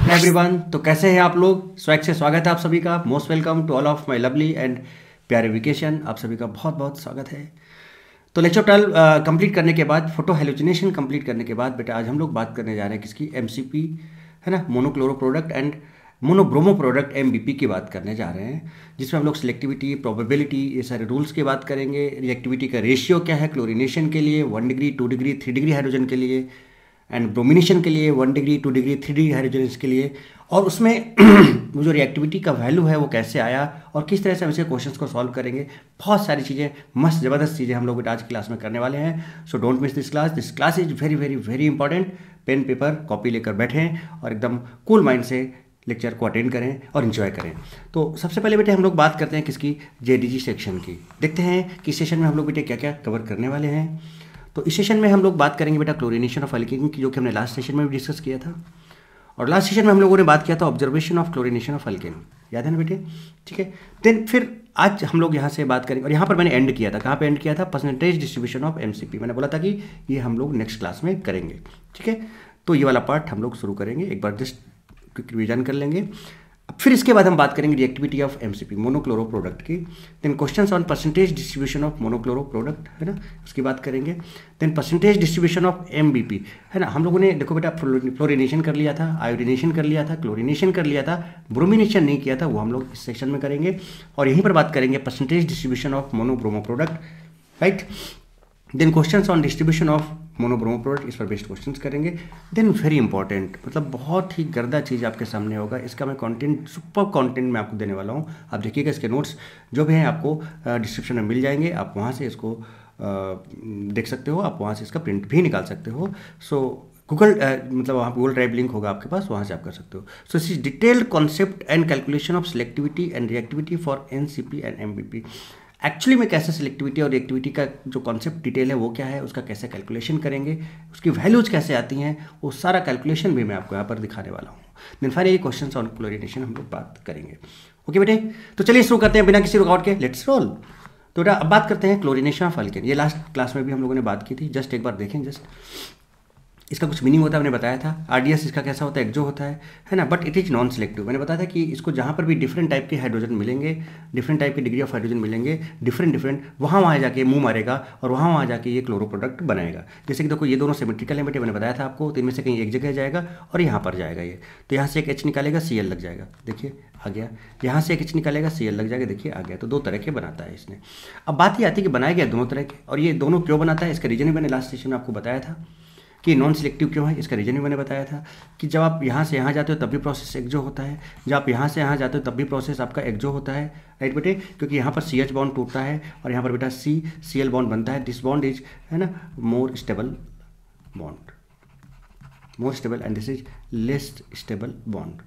Everyone, तो कैसे हैं आप लोग। स्वैग से स्वागत है आप सभी का। Most welcome to all of my lovely and प्यारे वेकेशन। आप सभी का बहुत बहुत स्वागत है। तो लेक्चर 12 कंप्लीट करने के बाद, फोटो हेलुसिनेशन कंप्लीट करने के बाद बेटा आज हम लोग बात करने जा रहे हैं किसकी, एमसीपी है ना, monochloro product and monobromo product MBP की बात करने जा रहे हैं, जिसमें हम लोग सिलेक्टिविटी, प्रोबेबिलिटी, ये सारे रूल्स की बात करेंगे। रिएक्टिविटी का रेशियो क्या है क्लोरीनेशन के लिए, 1 डिग्री 2 डिग्री 3 डिग्री हाइड्रोजन के लिए, एंड ब्रोमिनेशन के लिए 1 डिग्री 2 डिग्री 3 डिग्री हाइड्रोजन के लिए, और उसमें वो जो रिएक्टिविटी का वैल्यू है वो कैसे आया और किस तरह से हम इसके क्वेश्चंस को सॉल्व करेंगे। बहुत सारी चीज़ें, मस्त ज़बरदस्त चीज़ें हम लोग आज की क्लास में करने वाले हैं। So don't miss this class. This class is very very very important. Pen paper copy लेकर बैठें और एकदम कूल माइंड से लेक्चर को अटेंड करें और इन्जॉय करें। तो सबसे पहले बेटे हम लोग बात करते हैं किसकी, जेडीजी सेक्शन की। देखते हैं कि सेशन में हम लोग बेटे क्या क्या कवर करने वाले हैं। तो इस सेशन में हम लोग बात करेंगे बेटा क्लोरीनेशन ऑफ अल्कीन की, जो कि हमने लास्ट सेशन में भी डिस्कस किया था। और लास्ट सेशन में हम लोगों ने बात किया था observation of chlorination of alkene, याद है ना बेटे। ठीक है, देन फिर आज हम लोग यहाँ से बात करेंगे, और यहाँ पर मैंने एंड किया था। कहाँ पे एंड किया था, परसेंटेज डिस्ट्रीब्यूशन ऑफ एमसीपी। मैंने बोला था कि ये हम लोग नेक्स्ट क्लास में करेंगे। ठीक है, तो ये वाला पार्ट हम लोग शुरू करेंगे, एक बार जस्ट क्विक रिवीजन कर लेंगे। फिर इसके बाद हम बात करेंगे reactivity of MCP, monochloro product की। Then questions on percentage distribution of monochloro product, है ना, उसकी बात करेंगे। Then percentage distribution of MBP, है ना। हम लोगों ने देखो बेटा फ्लोरिनेशन कर लिया था, आयोडीनेशन कर लिया था, क्लोरीनेशन कर लिया था, ब्रोमिनेशन नहीं किया था, वो हम लोग इस सेक्शन में करेंगे। और यहीं पर बात करेंगे percentage distribution of monobromo product, right. Then questions on distribution of monobromo product, इस पर बेस्ड क्वेश्चंस करेंगे। देन वेरी इंपॉर्टेंट, मतलब बहुत ही गर्दा चीज़ आपके सामने होगा। इसका मैं कंटेंट, सुपर कंटेंट मैं आपको देने वाला हूँ। आप देखिएगा, इसके नोट्स जो भी हैं आपको डिस्क्रिप्शन में मिल जाएंगे। आप वहाँ से इसको देख सकते हो, आप वहाँ से इसका प्रिंट भी निकाल सकते हो। सो गूगल मतलब वहाँ गूगल ड्राइव लिंक होगा आपके पास, वहाँ से आप कर सकते हो। So this is detailed concept and calculation of selectivity and reactivity for NCP and MBP. Actually में कैसे सिलेक्टिविटी और रिएक्टिविटी का जो कॉन्सेप्ट डिटेल है वो क्या है, उसका कैसे कैलकुलेशन करेंगे, उसकी वैल्यूज कैसे आती हैं, वो सारा कैलकुलेशन भी मैं आपको यहाँ पर दिखाने वाला हूँ। Then finally questions on chlorination हम लोग बात करेंगे। ओके बेटे, तो चलिए शुरू करते हैं बिना किसी रुकावट के। Let's roll. तो बेटा अब बात करते हैं क्लोरीनेशन ऑफ अल्केन। ये लास्ट क्लास में भी हम लोगों ने बात की थी, जस्ट एक बार देखें। जस्ट इसका कुछ मीनिंग होता है, मैंने बताया था। आरडीएस इसका कैसा होता है, एक्जो होता है ना, but it is non selective. मैंने बताया था कि इसको जहाँ पर भी डिफरेंट टाइप के हाइड्रोजन मिलेंगे, डिफरेंट टाइप की डिग्री ऑफ हाइड्रोजन मिलेंगे, डिफरेंट वहाँ जाके मुंह मारेगा और वहाँ जाके ये क्लोरो प्रोडक्ट बनाएगा। जैसे कि देखो ये दोनों सिमेट्रिकल है बेटे, मैंने बताया था आपको। तो इनमें से कहीं एक जगह जाएगा और यहाँ पर जाएगा ये। तो यहाँ से एक एच निकालेगा, सीएल लग जाएगा, देखिए आ गया। यहाँ से एक एच निकालेगा, सीएल लग जाएगा, देखिए आ गया। तो दो तरह के बनाता है इसने। अब बात ये आती है कि बनाया गया दोनों तरह के, और ये दोनों क्यों बनाता है, इसका रीजन भी मैंने लास्ट सेशन में आपको बताया था कि नॉन सिलेक्टिव क्यों है। इसका रीजन भी मैंने बताया था कि जब आप यहाँ से यहाँ जाते हो तब भी प्रोसेस एक्जो होता है, जब आप यहाँ से यहाँ जाते हो तब भी प्रोसेस आपका एक्जो होता है, राइट बेटे। क्योंकि यहाँ पर सी एच बॉन्ड टूटता है और यहाँ पर बेटा सी सी एल बॉन्ड बनता है। दिस बॉन्ड इज, है ना, more stable bond, more stable, and this is less stable bond,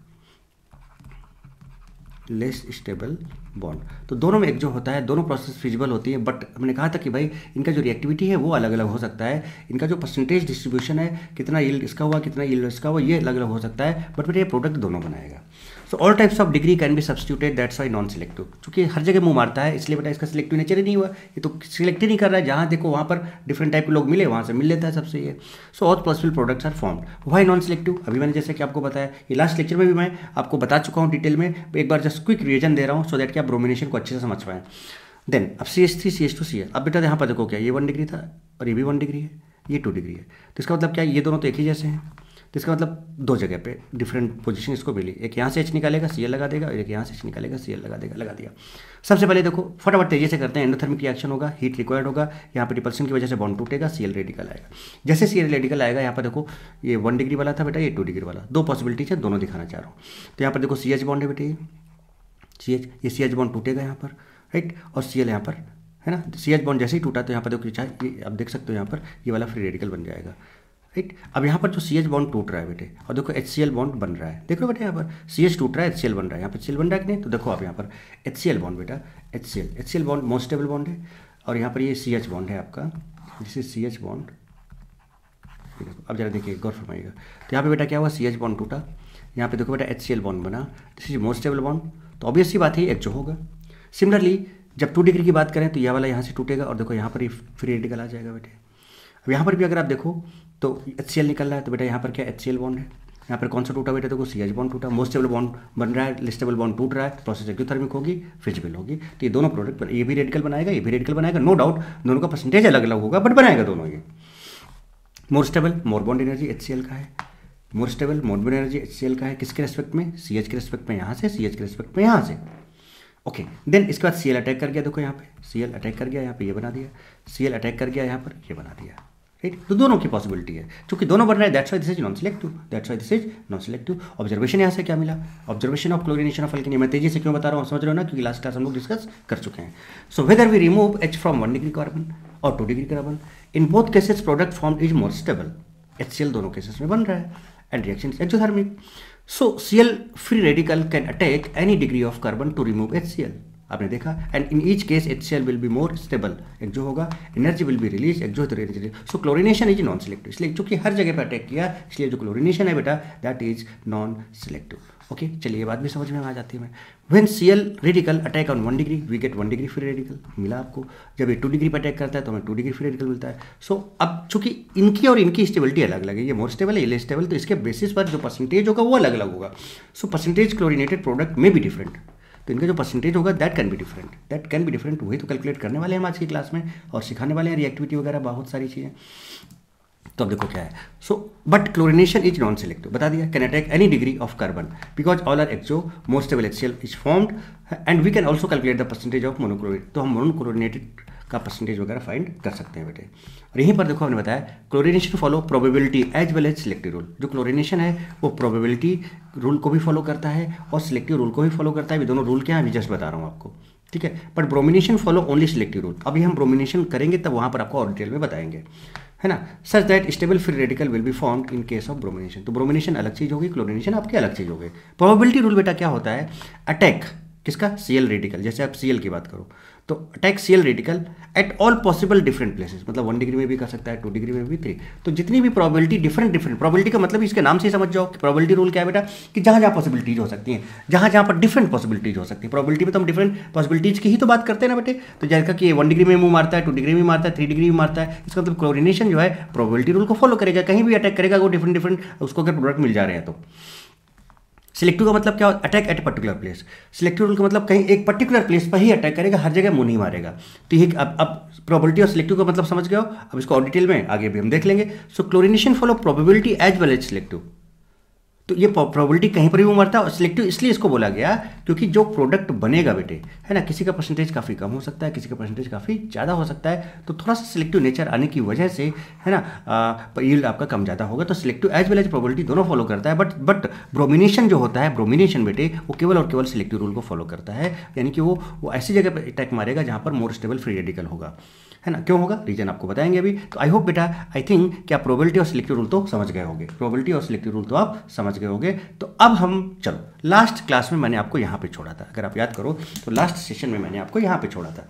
less stable bond. तो दोनों में एक जो होता है, दोनों प्रोसेस फिजिबल होती है। बट हमने कहा था कि भाई इनका जो रिएक्टिविटी है वो अलग अलग हो सकता है, इनका जो परसेंटेज डिस्ट्रीब्यूशन है, कितना यील्ड इसका हुआ, कितना यील्ड इसका हुआ, ये अलग अलग हो सकता है। बट ये प्रोडक्ट दोनों बनाएगा। So all types of degree can be substituted, that's why non selective. क्योंकि हर जगह मुंह मारता है, इसलिए बेटा इसका सिलेक्टिव नेचर ही नहीं हुआ। ये तो सिलेक्ट ही नहीं कर रहा है, जहाँ देखो वहाँ पर डिफरेंट टाइप के लोग मिले, वहाँ से मिल लेता है सबसे ये। So all possible products are formed. Why non selective, अभी मैंने जैसे कि आपको बताया, ये लास्ट लेक्चर में भी मैं आपको बता चुका हूँ डिटेल में। एक बार जस्ट क्विक रिवीजन दे रहा हूँ सो दैट कि आप ब्रोमिनेशन को अच्छे से समझ पाएं। देन अब CH3 CH2 Cl। अब बेटा यहाँ पर देखो क्या, ये 1 डिग्री था और ये भी 1 डिग्री है, ये 2 डिग्री है। तो इसका मतलब क्या है, ये दोनों तो एक ही जैसे हैं। तो इसका मतलब दो जगह पे डिफरेंट पोजीशन इसको मिली। एक यहाँ से H निकालेगा, Cl लगा देगा, और एक यहाँ से H निकालेगा, Cl लगा देगा, लगा दिया। सबसे पहले देखो फटाफट तेजी से करते हैं। एंडोथर्मिक रिएक्शन होगा, हीट रिक्वायर्ड होगा, यहाँ पर रिपल्सन की वजह से बॉन्ड टूटेगा, Cl रेडिकल आएगा। जैसे Cl रेडिकल आएगा, यहाँ पर देखो ये 1 डिग्री वाला था बेटा, ये 2 डिग्री वाला। दो पॉसिबिलिटीज है, दोनों दिखाना चाह रहा हूँ। तो यहाँ पर देखो CH बॉन्ड है बेटे, ये CH बॉन्ड टूटेगा यहाँ पर, राइट, और Cl यहाँ पर, है ना। CH बॉन्ड जैसे ही टूटा तो यहाँ पर देखो ये आप देख सकते हो, यहाँ पर ये वाला फ्री रेडिकल बन जाएगा, राइट। अब यहाँ पर जो CH बॉन्ड टूट रहा है बेटे, और देखो HCl बॉन्ड बन रहा है, देख लो बेटे यहाँ पर CH टूट रहा है, HCl बन रहा है, यहाँ पर HCl बन रहा है कि नहीं। तो देखो आप यहाँ पर HCl बॉन्ड बेटा, HCl bond most stable bond है, और यहाँ पर ये CH बॉन्ड है आपका, जिसे CH बॉन्ड। अब जरा देखिए, गौर फरमाइएगा। तो यहाँ पे बेटा क्या हुआ, CH बॉन्ड टूटा, यहाँ पे देखो बेटा HCl बॉन्ड बना, this is most stable bond. तो ऑब्वियस सी बात है एक जो होगा। सिमिलरली जब 2 डिग्री की बात करें तो यह वाला यहाँ से टूटेगा, और देखो यहाँ पर ही फ्री रेडिकल आ जाएगा बेटे। अब यहाँ पर भी अगर आप देखो तो HCl निकल रहा है, तो बेटा यहाँ पर क्या HCl बॉन्ड है, यहाँ पर कौन सा टूटा बेटा, देखो CH बॉन्ड टूटा, मोस्ट स्टेबल बॉन्ड बन रहा है, स्टेबल बॉन्ड टूट रहा है, प्रोसेस एक्सोथर्मिक होगी, फिजिबल होगी। तो ये दोनों प्रोडक्ट, ये भी रेडिकल बनाएगा, ये भी रेडिकल बनाएगा, नो डाउट दोनों का परसेंटेज अलग अलग होगा, बट बनाएगा दोनों ये। More stable more bond energy HCl का है, more stable more bond energy HCl का है, किसके रेस्पेक्ट में, CH के रेस्पेक्ट में यहाँ से, CH के रेस्पेक्ट में यहाँ से। ओके, देन इसके बाद Cl अटैक कर गया, देखो यहाँ पे Cl अटैक कर गया, यहाँ पे ये बना दिया, Cl अटैक कर गया यहाँ पर, ये बना दिया, राइट। तो दोनों की पॉसिबिलिटी है, क्योंकि दोनों बन रहा है, that's why this is non selective, that's why this is non selective. Observation यहाँ से क्या मिला, observation of chlorination of alkene. मैं तेजी से क्यों बता रहा हूँ, समझ रहे हो ना, क्योंकि लास्ट क्लास हम लोग डिस्कस कर चुके हैं। So whether we remove H from 1 degree carbon और 2 degree carbon, in both cases product form is more stable, HCl दोनों केसेस में बन रहा है, and reaction is exothermic. So Cl free radical can attack any degree of carbon to remove HCl, आपने देखा, and in each case HCl will be more stable, एक जो होगा एनर्जी विल बी रिलीज, एक जो energy. So chlorination is non selective, इसलिए चूंकि हर जगह पर अटैक किया, इसलिए जो क्लोरिनेशन है बेटा that is non selective. Okay, चलिए ये बात भी समझ में आ जाती है। When Cl radical attack on 1 degree we get 1 degree free radical, मिला आपको। जब ये 2 डिग्री पर अटैक करता है तो हमें 2 डिग्री फ्री रेडिकल मिलता है। सो अब चूंकि इनकी और इनकी स्टेबिलिटी अलग अलग है, ये मोर स्टेबल है, ये लेस स्टेबल, तो इसके बेसिस पर जो परसेंटेज होगा वो अलग अलग होगा। सो परसेंटेज क्लोरिनेटेड प्रोडक्ट में भी डिफरेंट, तो इनका जो परसेंटेज होगा that can be different, that can be different. वही तो कैलकुलेट करने वाले हैं हम आज की क्लास में, और सिखाने वाले हैं रिएक्टिविटी वगैरह बहुत सारी चीज़ें। तो अब देखो क्या है, so but chlorination is non selective, बता दिया, can attack any degree of carbon because all are exo, more stable HCl is formed, and we can also calculate the percentage of monochlorate, तो हम मोनोक्लोरिनेटेड का percentage वगैरह find कर सकते हैं बेटे। और यहीं पर देखो हमने बताया chlorination follow probability as well as selective rule, जो क्लोरिनेशन है वो प्रोबेबिलिटी रूल को भी फॉलो करता है और सिलेक्टिव रूल को भी फॉलो करता है। ये दोनों रूल क्या है अभी जस्ट बता रहा हूँ आपको, ठीक है। But bromination follow only selective rule, अभी हम ब्रोमिनेशन करेंगे तब वहाँ पर आपको और डिटेल में बताएंगे, है ना। Such that stable free radical will be formed in case of bromination, तो ब्रोमिनेशन अलग चीज़ होगी, क्लोरिनेशन आपकी अलग चीज़ होगी। प्रोबेबिलिटी रूल बेटा क्या होता है, अटैक किसका, Cl रेडिकल, जैसे आप Cl की बात करो तो attack Cl radical at all possible different places, मतलब 1 डिग्री में भी कर सकता है, 2 डिग्री में भी 3, तो जितनी भी प्रोबेबिलिटी डिफरेंट प्रोबेबिलिटी का मतलब इसके नाम से ही समझ जाओ कि प्रोबेबिलिटी रूल क्या है बेटा, कि जहाँ जहाँ पॉसिबिलिटीज हो सकती हैं, जहाँ जहाँ पर डिफरेंट पॉसिबिलिटीज हो सकती है। प्रोबेबिलिटी में तो हम डिफरेंट पॉसिबिलिटीज की ही तो बात करते हैं ना बेटे, तो जैसा कि 1 डिग्री में मुंह मारता है, 2 डिग्री में मारता है, 3 डिग्री में मारता है, इसका मतलब क्लोरिनेशन जो है प्रोबेबिलिटी रूल को फॉलो करेगा, कहीं भी अटैक करेगा वो डिफरेंट उसको अगर प्रोडक्ट मिल जा रहे हैं तो। सिलेक्टिव का मतलब क्या, attack at particular place, selective rule का मतलब कहीं एक पर्टिकुलर प्लेस पर ही अटैक करेगा, हर जगह मुंह नहीं मारेगा। तो ये अब प्रोबेबिलिटी और सिलेक्टिव का मतलब समझ गए हो, अब इसको और डिटेल में आगे भी हम देख लेंगे। सो chlorination follow probability as well as selective, तो ये प्रोबेबिलिटी कहीं पर भी उमरता है, और सिलेक्टिव इसलिए इसको बोला गया क्योंकि जो प्रोडक्ट बनेगा बेटे, है ना, किसी का परसेंटेज काफ़ी कम हो सकता है, किसी का परसेंटेज काफ़ी ज़्यादा हो सकता है, तो थोड़ा सा सिलेक्टिव नेचर आने की वजह से, है ना, यील्ड आपका कम ज़्यादा होगा। तो selective as well as probability दोनों फॉलो करता है, बट ब्रोमिनेशन जो होता है, ब्रोमिनेशन बेटे वो केवल और केवल सिलेक्टिव रूल को फॉलो करता है, यानी कि वो ऐसी जगह पर अटैक मारेगा जहाँ पर मोर स्टेबल फ्री रेडिकल होगा, है ना। क्यों होगा, रीजन आपको बताएंगे अभी। तो आई होप बेटा, आई थिंक कि आप प्रोबेबिलिटी और सिलेक्टिव रूल तो समझ गए होंगे, प्रोबेबिलिटी और सिलेक्टिव रूल तो आप समझ गए होंगे। तो अब हम चलो लास्ट क्लास में मैंने आपको यहाँ पे छोड़ा था, अगर आप याद करो तो लास्ट सेशन में मैंने आपको यहाँ पे छोड़ा था।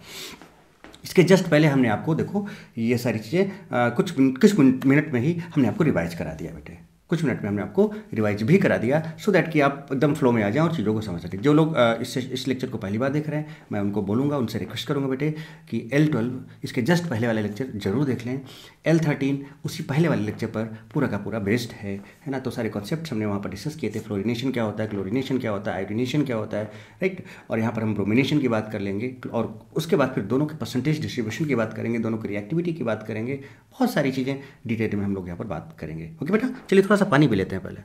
इसके जस्ट पहले हमने आपको देखो ये सारी चीज़ें कुछ मिनट में ही हमने आपको रिवाइज करा दिया बेटे, कुछ मिनट में हमने आपको रिवाइज भी करा दिया, सो दैट कि आप एकदम फ्लो में आ जाएं और चीज़ों को समझ सकें। जो लोग इस लेक्चर को पहली बार देख रहे हैं, मैं उनको बोलूँगा, उनसे रिक्वेस्ट करूँगा बेटे कि L12 इसके जस्ट पहले वाले लेक्चर जरूर देख लें, L13 उसी पहले वाले लेक्चर पर पूरा का पूरा बेस्ड है ना। तो सारे कॉन्सेप्ट्स हमने वहाँ पर डिस्कस किए थे, फ्लोरिनेशन क्या होता है, क्लोरिनेशन क्या होता है, आयोडीनेशन क्या होता है, राइट। और यहाँ पर हम ब्रोमिनेशन की बात कर लेंगे, और उसके बाद फिर दोनों के परसेंटेज डिस्ट्रीब्यूशन की बात करेंगे, दोनों की रिएक्टिविटी की बात करेंगे, बहुत सारी चीज़ें डिटेल में हम लोग यहाँ पर बात करेंगे। ओके बेटा, चलिए थोड़ा सा पानी पी लेते हैं पहले।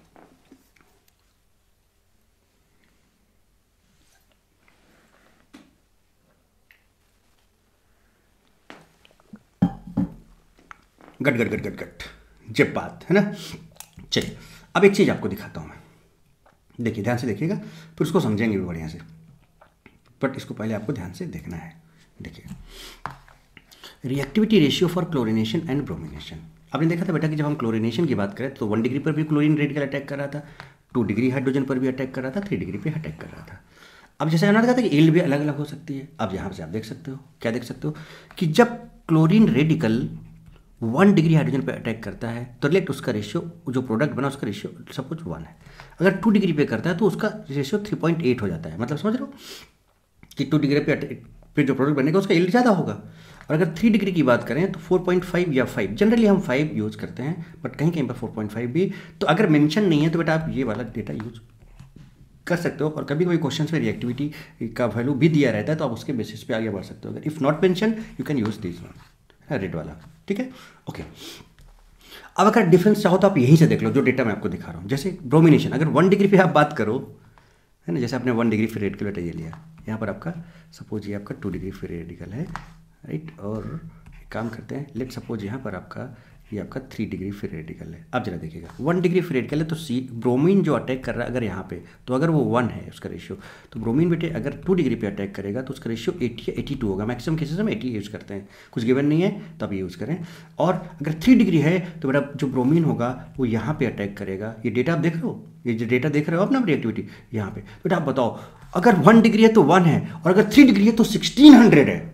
गट गट गट गट गट जब बात है ना। चलिए अब एक चीज़ आपको दिखाता हूँ मैं, देखिए ध्यान से देखिएगा, फिर उसको समझेंगे भी बढ़िया से, बट इसको पहले आपको ध्यान से देखना है। देखिए reactivity ratio for chlorination and bromination, आपने देखा था बेटा कि जब हम क्लोरिनेशन की बात करें तो 1 डिग्री पर भी क्लोरीन रेडिकल अटैक कर रहा था, 2 डिग्री हाइड्रोजन पर भी अटैक कर रहा था, 3 डिग्री पे अटैक कर रहा था। अब जैसे मैंने कहा था कि यील्ड भी अलग अलग हो सकती है। अब यहाँ से आप देख सकते हो, क्या देख सकते हो कि जब क्लोरीन रेडिकल 1 डिग्री हाइड्रोजन पे अटैक करता है तो रिलेक्ट उसका रेशियो, जो प्रोडक्ट बना उसका रेशियो सपोज 1 है। अगर 2 डिग्री पे करता है तो उसका रेशियो 3.8 हो जाता है। मतलब समझ रहे हो कि 2 डिग्री पे जो प्रोडक्ट बनेगा उसका यील्ड ज़्यादा होगा। और अगर 3 डिग्री की बात करें तो 4.5 या 5, जनरली हम 5 यूज़ करते हैं, बट कहीं कहीं पर 4.5 भी। तो अगर मेंशन नहीं है तो बेटा आप ये वाला डेटा यूज कर सकते हो। और कभी कभी क्वेश्चन में रिएक्टिविटी का वैल्यू भी दिया रहता है, तो आप उसके बेसिस पे आगे बढ़ सकते हो। अगर if not mention you can use this one, red वाला, ठीक है, ओके। अब अगर डिफरेंस चाहो तो आप यहीं से देख लो, जो डेटा मैं आपको दिखा रहा हूँ। जैसे ब्रोमिनेशन, अगर 1 डिग्री पे आप बात करो, है ना, जैसे आपने 1 डिग्री फ्री रेडिकल बेटा ये लिया, यहाँ पर आपका सपोज ये आपका 2 डिग्री फ्री रेडिकल है, राइट। और एक काम करते हैं, लेट सपोज यहाँ पर आपका ये आपका 3 डिग्री फ्री रेडिकल है। आप जरा देखिएगा 1 डिग्री फ्री रेडिकल है, तो सी ब्रोमीन जो अटैक कर रहा है अगर यहाँ पे, तो अगर वो 1 है उसका रेशियो, तो ब्रोमीन बेटे अगर 2 डिग्री पे अटैक करेगा तो उसका रेशियो 80 या 82 होगा। मैक्सिमम केसेस हम 80 यूज़ करते हैं, कुछ गिवन नहीं है तब ये यूज़ करें। और अगर 3 डिग्री है तो बेटा जो ब्रोमीन होगा वो यहाँ पे अटैक करेगा। ये डेटा आप देख रहे हो, ये जो डेटा देख रहे हो आप ना रिएक्टिविटी यहाँ पे, बेटा आप बताओ, अगर 1 डिग्री है तो 1 है, और अगर 3 डिग्री है तो 1600 है।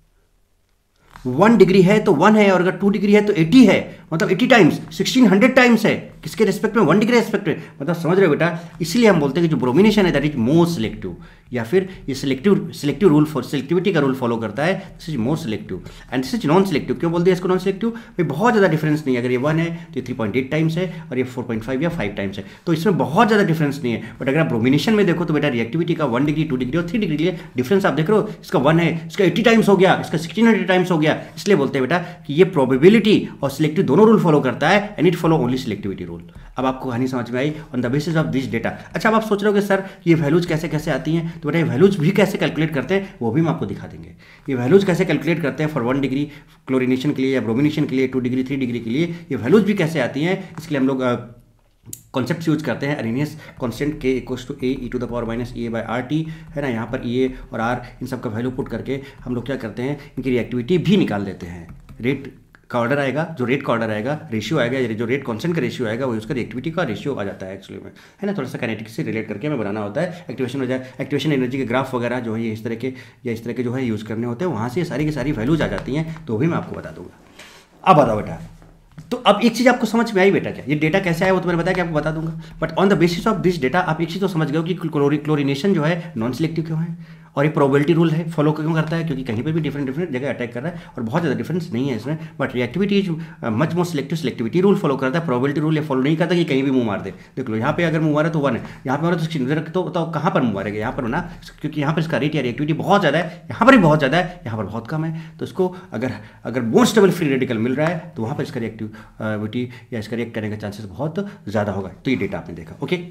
1 डिग्री है तो 1 है, और अगर 2 डिग्री है तो 80 है, मतलब 80 टाइम्स, 1600 टाइम्स है। किसके रेस्पेक्ट में? 1 डिग्री रेस्पेक्ट में। मतलब समझ रहे हो बेटा, इसलिए हम बोलते हैं कि जो ब्रोमिनेशन है दैट इज मोर सिलेक्टिव, या फिर ये सिलेक्टिव रूल फॉर सिलेक्टिविटी का रूल फॉलो करता है। This is more selective and this is non selective. क्यों बोल दिया इसको नॉन सिलेक्टिव? भाई बहुत ज़्यादा डिफरेंस नहीं है। अगर ये 1 है तो ये 3.8 टाइम्स है, और ये 4.5 या 5 टाइम्स है, तो इसमें बहुत ज़्यादा डिफरेंस नहीं है। बट अगर आप ब्रोमिनेशन में देखो तो बेटा रिएक्टिविटी का 1 डिग्री, 2 डिग्री और 3 डिग्री के लिए डिफरेंस आप देख रहे हो। इसका 1 है, इसका 80 टाइम्स हो गया, इसका 1600 टाइम्स हो गया। इसलिए बोलते हैं बेटा कि ये प्रोबेबिलिटी और सिलेक्टिव दोनों रूल फॉलो करता है, and it follow only selectivity rule. अब आपको कहानी समझ में आई on the basis of this data. अच्छा, अब आप सोच रहे हो कि सर ये वैल्यूज कैसे कैसे आती हैं, तो बेटा ये वैल्यूज भी कैसे कैलकुलेट करते हैं वो भी हम आपको दिखा देंगे। ये वैल्यूज कैसे कैलकुलेट करते हैं फॉर 1 डिग्री क्लोरिनेशन के लिए या ब्रोमिनेशन के लिए, 2 डिग्री 3 डिग्री के लिए, ये वैल्यूज भी कैसे आती हैं, इसके लिए हम लोग कॉन्सेप्ट यूज करते हैं। अरेनियस कॉन्स्टेंट के equals to A E to the power minus A by R T, है ना। यहाँ पर ए और आर इन सब का वैल्यू पुट करके हम लोग क्या करते हैं, इनकी रिएक्टिविटी भी निकाल देते हैं। रेट का ऑर्डर आएगा, जो रेट का ऑर्डर आएगा, रेशियो आएगा, जो रेट कांस्टेंट का रेशियो आएगा वो उसका रिएक्टिविटी का रेशियो आ जाता है एक्चुअली में, है ना। थोड़ा सा काइनेटिक्स से रिलेट करके हमें बनाना होता है। एक्टिवेशन हो जाए, एक्टिवेशन एनर्जी के ग्राफ वगैरह जो है इस तरह के या इस तरह के जो है यूज़ करने होते हैं, वहाँ से ये सारी की सारी वैल्यूज आ जाती हैं, तो भी मैं आपको बता दूंगा। अब बताओ बेटा, तो अब एक चीज़ आपको समझ में आई बेटा, क्या ये डेटा कैसे आया वो तो मैंने बताया कि आपको बता दूंगा। But on the basis of this data आप एक चीज़ तो समझ गए हो कि क्लोरिनेशन जो है नॉन सिलेक्टिव क्यों है, और ये प्रोबेबिलिटी रूल है फॉलो क्यों करता है, क्योंकि कहीं पर भी डिफरेंट जगह अटैक कर रहा है और बहुत ज़्यादा डिफरेंस नहीं है इसमें। But reactivity is much more selective, selectivity rule follow करता है, प्रोबेबिलिटी रूल ये फॉलो नहीं करता कि कहीं भी मुंह मार दे। देख लो यहाँ पे अगर मुंह मारे तो 1 है, यहाँ पे मारे तो 16, तो बताओ कहाँ पर मुंह मारेगा? यहाँ पर ना, क्योंकि यहाँ पर इसका रेट या रिएक्टिविटी बहुत ज़्यादा है, यहाँ पर भी बहुत ज़्यादा है, यहाँ पर बहुत कम है। तो इसको अगर मोर स्टेबल फ्री रेडिकल मिल रहा है तो वहाँ पर इसका रिएक्टिविटी या इसका रिएक्ट करने का चांसेस बहुत ज़्यादा होगा। तो ये डेटा आपने देखा, ओके।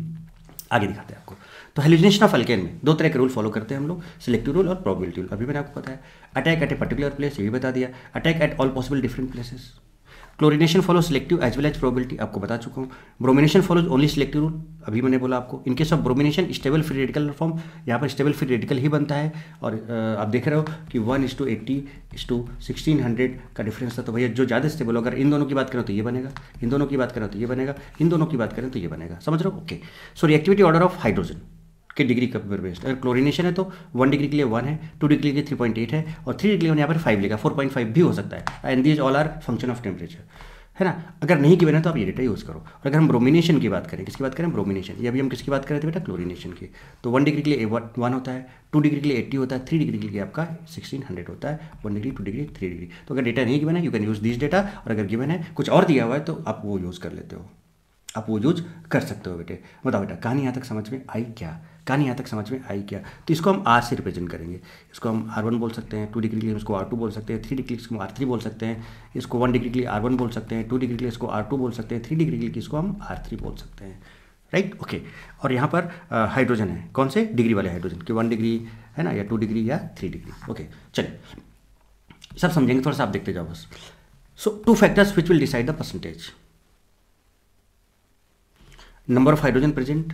आगे दिखाते हैं आपको। तो हेलोजिनेशन ऑफ अल्केन में 2 तरह के रूल फॉलो करते हैं हम लोग, सिलेक्टिव रूल और प्रोबेबिलिटी रूल। अभी मैंने आपको बताया। Attack at a particular place, ये भी बता दिया। Attack at all possible different places. Chlorination follow selective as well as probability, आपको बता चुका हूँ। Bromination follows only selective rule, अभी मैंने बोला आपको। In case of bromination stable free radical form, यहाँ पर स्टेबल फ्री रेडिकल ही बनता है। और आप देख रहे हो कि 1:80:1600 का डिफरेंस था, तो भैया जो ज़्यादा स्टेबल होगा, अगर इन दोनों की बात करें तो ये बनेगा, इन दोनों की बात करें तो ये बनेगा, इन दोनों की बात करें तो ये बनेगा। समझ रहे हो? Okay. So reactivity order of hydrogen के डिग्री का बेस्ड, अगर क्लोरिनेशन है तो 1 डिग्री के लिए 1 है, 2 डिग्री के लिए 3.8 है, और 3 डिग्री के लिए यहाँ पर 5 लेगा, 4.5 भी हो सकता है। And these all are function of temperature, है ना। अगर नहीं गिवन है तो आप ये डेटा यूज़ करो। और अगर हम ब्रोमिनेशन की बात करें, किसकी बात करें? ब्रोमिनेशन। ये अभी हम किसकी बात कर रहे थे बेटा? क्लोरिनेशन की। तो 1 डिग्री के लिए 1 होता है, 2 डिग्री के लिए 80 होता है, 3 डिग्री के लिए आपका 1600 होता है। 1 डिग्री, 2 डिग्री, 3 डिग्री। तो अगर डेटा नहीं गिवन है you can use this data, और अगर गिवन है कुछ और दिया हुआ है तो आप वो यूज़ कर लेते हो, आप वो यूज कर सकते हो बेटे। बताओ बेटा, कहानी यहाँ तक समझ में आई क्या? कहानी यहाँ तक समझ में आई क्या? तो इसको हम आर से रिप्रेजेंट करेंगे। इसको हम R1 बोल सकते हैं, 2 डिग्री के लिए इसको R2 बोल सकते हैं, 3 डिग्री के लिए इसको R3 बोल सकते हैं, इसको 1 डिग्री के लिए R1 बोल सकते हैं, 2 डिग्री के लिए इसको R2 बोल सकते हैं, 3 डिग्री के लिए इसको हम R3 बोल सकते हैं, राइट। ओके। और यहाँ पर हाइड्रोजन है, कौन से? डिग्री वाले हाइड्रोजन, कि 1 डिग्री है ना, या 2 डिग्री या 3 डिग्री। ओके, चलिए सब समझेंगे, थोड़ा सा आप देखते जाओ बस। So 2 factors which will decide the percentage, number of hydrogen present,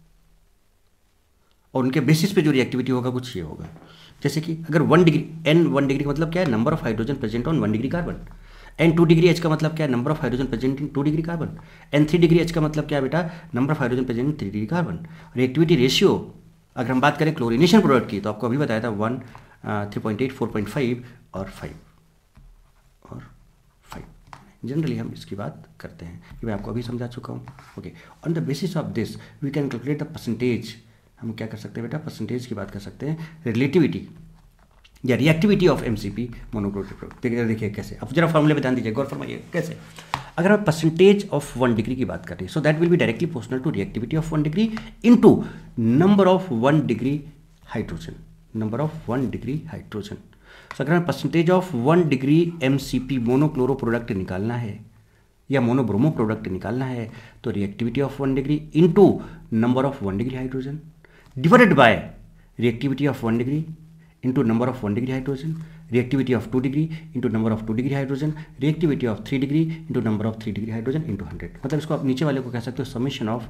और उनके बेसिस पे जो रिएक्टिविटी होगा कुछ ये होगा। जैसे कि अगर 1 डिग्री, n 1 डिग्री का मतलब क्या है? Number of hydrogen present on 1 degree carbon. n 2 degree h का मतलब क्या है? Number of hydrogen present in 2 degree carbon. n 3 degree h का मतलब क्या है बेटा? Number of hydrogen present in 3 degree carbon. Reactivity ratio अगर हम बात करें क्लोरिनेशन प्रोडक्ट की, तो आपको अभी बताया था 1, 3.8, 4.5 और 5 और 5। जनरली हम इसकी बात करते हैं, ये मैं आपको अभी समझा चुका हूँ। Okay, on the basis of this we can calculate the percentage. हम क्या कर सकते हैं बेटा? परसेंटेज की बात कर सकते हैं। रिलेटिविटी या reactivity of MCP monochloro product. देखिए कैसे, अब जरा फॉर्मूले पे ध्यान दीजिए, गौर फरमाइए कैसे। अगर हम परसेंटेज ऑफ 1 डिग्री की बात करें, so that will be directly proportional to reactivity of 1 degree into number of 1 degree hydrogen, number of 1 degree hydrogen. So अगर हमें percentage of 1 degree MCP monochloro product निकालना है या मोनोब्रोमो प्रोडक्ट निकालना है, तो reactivity of 1 degree into number of 1 degree hydrogen divided by reactivity of 1 degree into number of 1 degree hydrogen, reactivity of 2 degree into number of 2 degree hydrogen, reactivity of 3 degree into number of 3 degree hydrogen into 100। मतलब इसको आप नीचे वाले को कह सकते हो summation of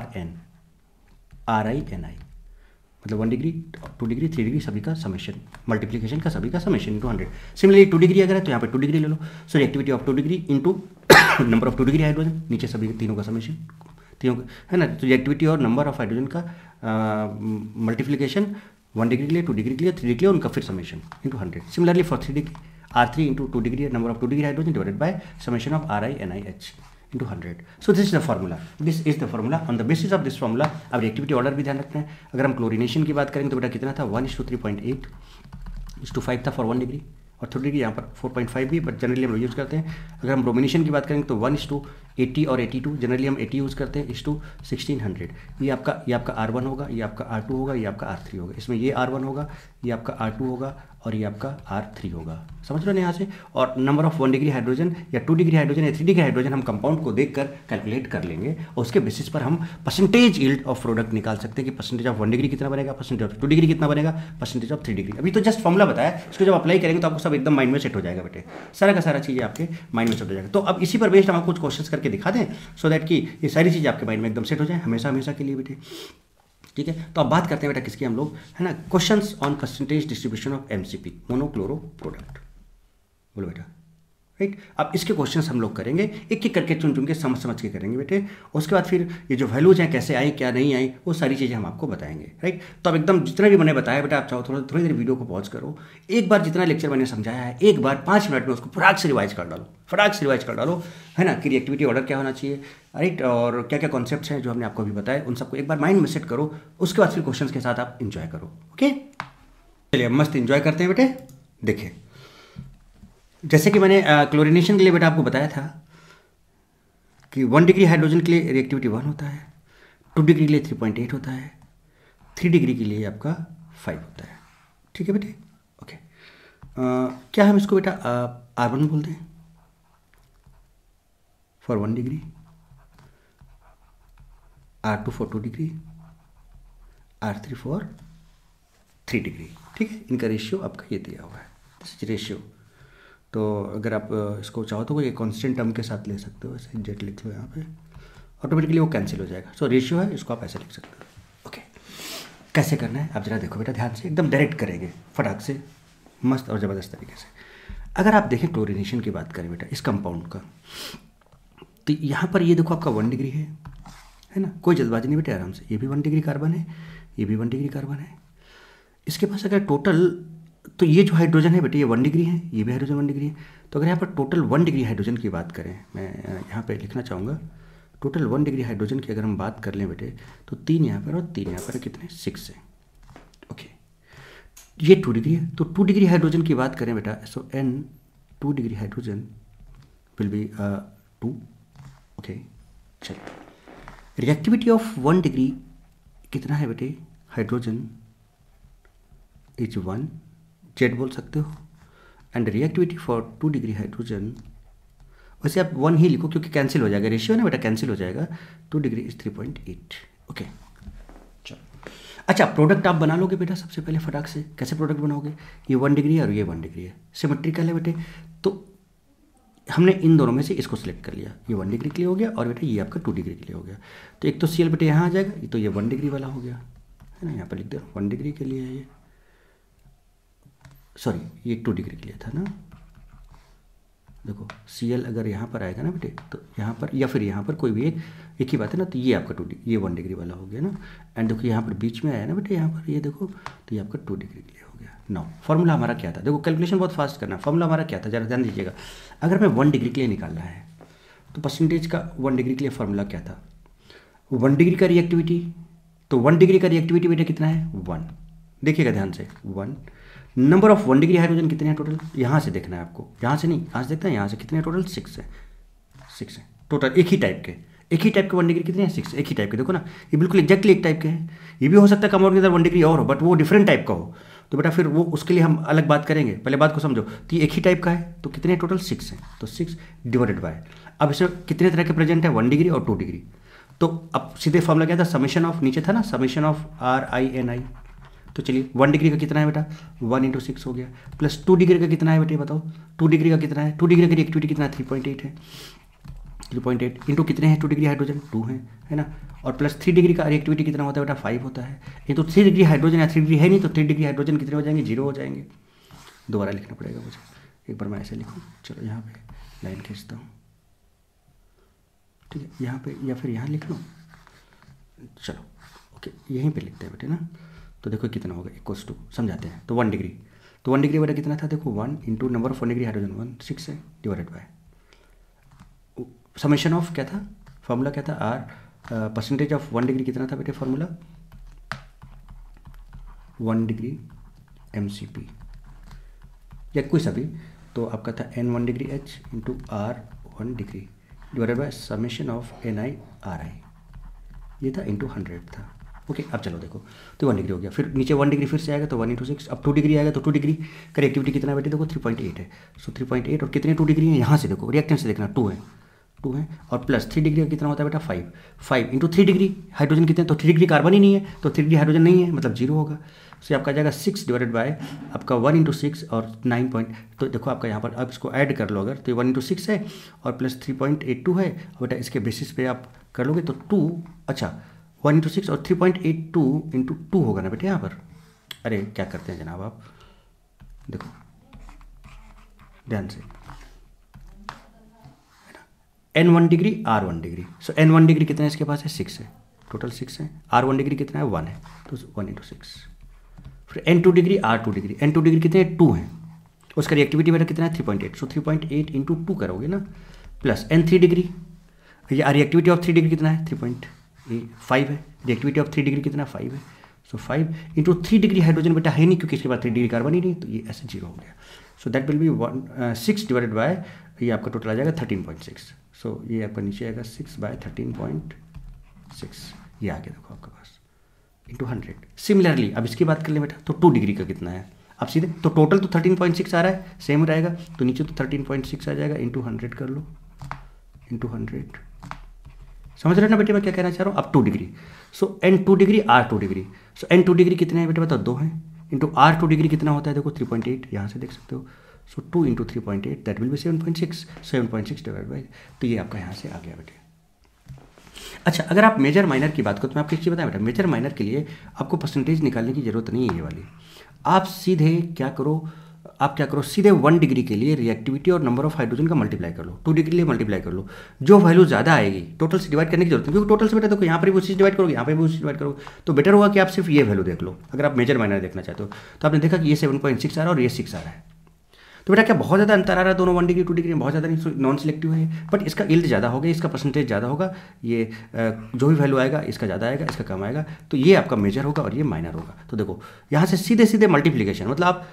RI/NI, मतलब 1 डिग्री 2 डिग्री 3 डिग्री सभी का समेशन, मल्टीप्लीकेशन का सभी का समेशन इंटू 100। सिमिलरली 2 डिग्री अगर है तो यहाँ पे 2 डिग्री ले लो, so reactivity of 2 degree into number of 2 degree hydrogen, नीचे सभी तीनों का समेशन, तीनों है ना। तो रिएक्टिविटी और नंबर ऑफ हाइड्रोजन का मल्टीप्लीकेशन 1 डिग्री के लिए, 2 डिग्री के लिए, 3 डिग्री के लिए, उनका फिर summation into 100। Similarly for 3 degree R3 into 2 degree number of 2 degree hydrogen divided by summation of RI/NiH into 100। So this is the formula, this is the formula. On the basis of this formula अब reactivity order भी ध्यान रखना है। अगर हम chlorination की बात करेंगे तो बेटा कितना था, 1:3.8:5 था फॉर 1 डिग्री, और 3 डिग्री यहाँ पर 4.5 भी, बट जनरली हम यूज़ करते हैं। अगर हम ब्रोमिनेशन की बात करेंगे तो 1:80 और 82, जनरली हम 80 यूज़ करते हैं, 1600। ये आपका R1 होगा, ये आपका R2 होगा, ये आपका R3 होगा। इसमें ये R1 होगा, ये आपका R2 होगा और ये आपका R3 होगा, समझ रहे हो ना यहाँ से। और नंबर ऑफ 1 डिग्री हाइड्रोजन या 2 डिग्री हाइड्रोजन या 3 डिग्री हाइड्रोजन हम कंपाउंड को देखकर कैलकुलेट कर लेंगे, और उसके बेसिस पर हम परसेंटेज यील्ड ऑफ प्रोडक्ट निकाल सकते हैं कि परसेंटेज ऑफ 1 डिग्री कितना बनेगा, परसेंटेज ऑफ 2 डिग्री कितना बनेगा, परसेंटेज ऑफ 3 डिग्री। अभी तो जस्ट फॉर्मूला बताया, इसको जब अप्लाई करेंगे तो आपको सब एकदम माइंड में सेट हो जाएगा बेटे, सारा का सारा चीज़ें आपके माइंड में सेट हो जाएगा। तो अब इसी पर बेस्ड हम कुछ क्वेश्चन करके दिखा दें, सो दैट कि ये सारी चीज़ें आपके माइंड में एकदम सेट हो जाए हमेशा हमेशा के लिए बेटे, ठीक है। तो अब बात करते हैं बेटा किसकी हम लोग, है ना, questions on percentage distribution of MCP monochloro product. बोलो बेटा, राइट। अब इसके क्वेश्चंस हम लोग करेंगे, एक एक करके चुन चुन के समझ समझ के करेंगे बेटे। उसके बाद फिर ये जो वैल्यूज हैं कैसे आई क्या नहीं आई, वो सारी चीज़ें हम आपको बताएंगे, राइट। तो अब एकदम जितना भी मैंने बताया बेटा, आप चाहो थोड़ी देर वीडियो को पॉज करो, एक बार जितना लेक्चर मैंने समझाया है एक बार 5 मिनट में उसको फटाक से रिवाइज कर डालो, फटाक से रिवाइज कर डालो, है ना, कि रिएक्टिविटी ऑर्डर क्या होना चाहिए, राइट, और क्या क्या कॉन्सेप्ट्स हैं जो हमने आपको अभी बताया, उन सबको एक बार माइंड में सेट करो। उसके बाद फिर क्वेश्चंस के साथ आप इंजॉय करो, ओके। चलिए मस्त इंजॉय करते हैं बेटे। देखिए जैसे कि मैंने क्लोरिनेशन के लिए बेटा आपको बताया था कि 1 डिग्री हाइड्रोजन के लिए रिएक्टिविटी 1 होता है, 2 डिग्री के लिए 3.8 होता है, 3 डिग्री के लिए आपका 5 होता है, ठीक है बेटे, ओके। क्या हम इसको बेटा R1 बोलते हैं for 1 degree, R2 for 2 degree, R3 for 3 degree, ठीक है। इनका रेशियो आपका ये दिया हुआ है, दिस इज रेशियो। तो अगर आप इसको चाहो तो कोई कॉन्स्टेंट टर्म के साथ ले सकते हो, ऐसे जेट लिख लो यहाँ पे, ऑटोमेटिकली वो कैंसिल हो जाएगा। सो रेशियो है, इसको आप ऐसे लिख सकते हो, ओके। कैसे करना है आप जरा देखो बेटा ध्यान से, एकदम डायरेक्ट करेंगे फटाक से, मस्त और ज़बरदस्त तरीके से। अगर आप देखें क्लोरिनेशन की बात करें बेटा इस कंपाउंड का, तो यहाँ पर ये देखो आपका 1 डिग्री है ना, कोई जल्दबाजी नहीं बेटे, आराम से। ये भी 1 डिग्री कार्बन है, ये भी 1 डिग्री कार्बन है। इसके पास अगर टोटल, तो ये जो हाइड्रोजन है बेटे ये 1 डिग्री है, ये भी हाइड्रोजन 1 डिग्री है। तो अगर यहाँ पर टोटल 1 डिग्री हाइड्रोजन की बात करें, मैं यहाँ पे लिखना चाहूँगा टोटल 1 डिग्री हाइड्रोजन की अगर हम बात कर लें बेटे, तो 3 यहाँ पर और 3 यहाँ पर कितने, 6 है, ओके। ये 2 डिग्री है, तो 2 डिग्री हाइड्रोजन की बात करें बेटा, so N 2 degree hydrogen will be 2, okay. चलिए रिएक्टिविटी ऑफ 1 डिग्री कितना है बेटे, हाइड्रोजन इज 1, जेड बोल सकते हो, and reactivity for 2 degree hydrogen, वैसे आप 1 ही लिखो क्योंकि कैंसिल हो जाएगा, रेशियो ना बेटा कैंसिल हो जाएगा, 2 डिग्री इज 3.8, ओके। चलो अच्छा, प्रोडक्ट आप बना लोगे बेटा सबसे पहले फटाक से। कैसे प्रोडक्ट बनाओगे, ये 1 डिग्री है और ये 1 डिग्री है, सिमेट्रिकल है बेटे। तो हमने इन दोनों में से इसको सिलेक्ट कर लिया, ये 1 डिग्री के लिए हो गया और बेटा ये आपका 2 डिग्री के लिए हो गया। तो एक तो Cl बेटे यहाँ आ जाएगा, तो ये 1 डिग्री वाला हो गया, है ना, यहाँ पर लिख दो 1 डिग्री के लिए है ये, सॉरी ये 2 डिग्री के लिए था ना। देखो Cl अगर यहाँ पर आएगा ना बेटे, तो यहाँ पर या फिर यहाँ पर कोई भी एक ही बात है ना, तो ये आपका 2 डिग्री, ये 1 डिग्री वाला हो गया ना। एंड देखो यहाँ पर बीच में आया ना बेटे, यहाँ पर ये देखो, तो ये आपका 2 डिग्री के लिए हो गया। नाउ फॉर्मूला हमारा क्या था, देखो कैलकुलेशन बहुत फास्ट करना है। फॉर्मूला हमारा क्या था जरा ध्यान दीजिएगा। अगर हमें 1 डिग्री के लिए निकालना है तो परसेंटेज का 1 डिग्री के लिए फॉर्मूला क्या था, 1 डिग्री का रिएक्टिविटी, तो 1 डिग्री का रिएक्टिविटी बेटे कितना है 1, देखिएगा ध्यान से 1, नंबर ऑफ 1 डिग्री हाइड्रोजन कितने हैं टोटल, यहाँ से देखना है आपको, यहाँ से नहीं, यहाँ से देखना है, यहाँ से कितने हैं टोटल, 6 है, 6 है टोटल, एक ही टाइप के 1 डिग्री कितने हैं, 6, एक ही टाइप के, देखो ना ये बिल्कुल एग्जैक्टली एक टाइप के हैं। ये भी हो सकता है कंपाउंड के अंदर 1 डिग्री और हो, बट वो डिफरेंट टाइप का हो, तो बेटा फिर वो उसके लिए हम अलग बात करेंगे, पहले बात को समझो। तो ये एक ही टाइप का है, तो कितने टोटल 6 है, तो 6 डिवाइडेड बाय, अब इसमें कितने तरह के प्रेजेंट है, 1 डिग्री और 2 डिग्री। तो अब सीधे फॉर्मूला क्या था, समेशन ऑफ, नीचे था ना समेशन ऑफ RINI, तो चलिए 1 डिग्री का कितना है बेटा, 1 × 6 हो गया, प्लस 2 डिग्री का कितना है बेटे बताओ, 2 डिग्री का कितना है, 2 डिग्री का रिएक्टिविटी कितना है, 3.8 है, 3.8 इंटू कितने हैं 2 डिग्री हाइड्रोजन, 2 है ना, और प्लस 3 डिग्री का रिएक्टिविटी कितना होता है बेटा, 5 होता है। ये तो 3 डिग्री हाइड्रोजन या 3 डिग्री है नहीं, तो 3 डिग्री हाइड्रोजन कितने हो जाएंगे, 0 हो जाएंगे। दोबारा लिखना पड़ेगा मुझे, एक बार मैं ऐसे लिखूँ, चलो यहाँ पे लाइन खींचता हूँ, ठीक है, यहाँ पे या फिर यहाँ लिख लो, चलो ओके यहीं पे लिखते हैं बेटे ना। तो देखो कितना होगा, इक्वल्स टू, समझाते हैं। तो 1 डिग्री, तो 1 डिग्री बेटा कितना था, देखो 1 into number of 1 degree hydrogen 1, 6 है, डिवाइडेड बाय समेशन ऑफ क्या था, फार्मूला क्या था, परसेंटेज ऑफ 1 डिग्री कितना था बेटे, फार्मूला 1 डिग्री MCP या कोई सा भी, तो आपका था N1 degree H into R1 degree divided by summation of NI RI, ये था इंटू 100 था। ओके अब चलो देखो, तो 1 डिग्री हो गया, फिर नीचे 1 डिग्री फिर से आएगा तो 1 × 6, अब 2 डिग्री आएगा तो 2 डिग्री का रिएक्टिविटी कितना है बेटे, देखो 3.8 है, सो 3.8 और कितने 2 डिग्री है, यहाँ से देखो रिएक्टेंस से देखना 2 है और प्लस 3 डिग्री का कितना होता है बेटा, 5 इंटू 3 डिग्री हाइड्रोजन कितने, तो 3 डिग्री कार्बन ही नहीं है, तो 3 डिग्री हाइड्रोजन नहीं है, मतलब 0 होगा। सो आपका आ जाएगा 6 डिवाइडेड बाय आपका 1 × 6 और 9 पॉइंट, तो देखो आपका यहाँ पर आप इसको ऐड कर लो अगर, तो 1 × 6 है और प्लस 3.82 है, बेटा इसके बेसिस पे आप कर लोगे तो 2, अच्छा 1 × 6 और 3.82 इंटू 2 होगा ना बेटे यहाँ पर। अरे क्या करते हैं जनाब आप, देखो ध्यान से, N1 डिग्री R1 डिग्री, सो N1 डिग्री कितना है इसके पास है, 6 है, टोटल 6 है, R1 डिग्री कितना है, 1 है, तो 1 × 6, फिर N2 degree R2 degree, N2 degree कितने हैं, 2 है, उसका रिएक्टिविटी मेरा कितना है 3.8, सो 3.8 इंटू 2 करोगे ना, प्लस N3 डिग्री, ये रिएक्टिविटी ऑफ 3 डिग्री कितना है 3.5 है, रिएक्टिविटी ऑफ 3 डिग्री कितना 5 है, सो 5 इंटू 3 डिग्री हाइड्रोजन बेटा है नहीं क्योंकि इसके बाद 3 डिग्री कार्बन ही नहीं, तो ये ऐसे 0 हो गया। So that will be 6 divided by, ये आपका टोटल आ जाएगा 13.6, सो ये आपका नीचे आएगा 6 बाय 13.6, ये आ गया देखो आपके पास इंटू 100। सिमिलरली अब इसकी बात कर ले बेटा, तो 2 डिग्री का कितना है, अब सीधे तो टोटल तो 13.6 आ रहा है, सेम रहेगा, तो नीचे तो 13.6 आ जाएगा, इंटू 100 कर लो, इंटू 100, समझ रहे ना बेटे मैं क्या कहना चाह रहा हूँ। अब 2 degree, so N2 degree R2 degree, so N2 degree कितने हैं बेटे बताओ, 2 हैं, इंटू R2 डिग्री कितना होता है देखो 3.8, यहाँ से देख सकते हो, so 2 into 3.8 that will be 7.6 divide by, तो ये आपका यहाँ से आ गया बेटे। अच्छा अगर आप मेजर माइनर की बात करो तो मैं आपको एक चीज़ बताया बेटा, मेजर माइनर के लिए आपको परसेंटेज निकालने की जरूरत नहीं है ये वाली, आप सीधे क्या करो, सीधे 1 डिग्री के लिए रिएक्टिविटी और नंबर ऑफ हाइड्रोजन का मल्टीप्लाई कर लो, 2 डिग्री के लिए मल्टीप्लाई कर लो, जो वैल्यू ज़्यादा आएगी टोटल से डिवाइड करने की जरूरत है, क्योंकि टोटल से बेटा देखो यहाँ पर भी उसी डिवाइड करोगे, यहाँ पर भी उसी डिवाइड करोगे, तो बेटर होगा कि आप सिर्फ ये वैल्यू देख लो। अगर आप मेजर माइनर देखना चाहते हो तो आपने देखा कि ये 7.6 आ रहा है और ये 6 आ रहा है, तो बेटा क्या बहुत ज़्यादा अंतर आ रहा है दोनों 1 डिग्री 2 डिग्री में, बहुत ज़्यादा नहीं, नॉन सिलेक्टिव है, बट इसका इल्ड ज़्यादा होगा, इसका परसेंटेज ज़्यादा होगा, ये जो भी वैल्यू आएगा इसका ज़्यादा आएगा, इसका कम आएगा, तो ये आपका मेजर होगा और ये माइनर होगा। तो देखो यहाँ से सीधे सीधे मल्टीप्लीकेशन, मतलब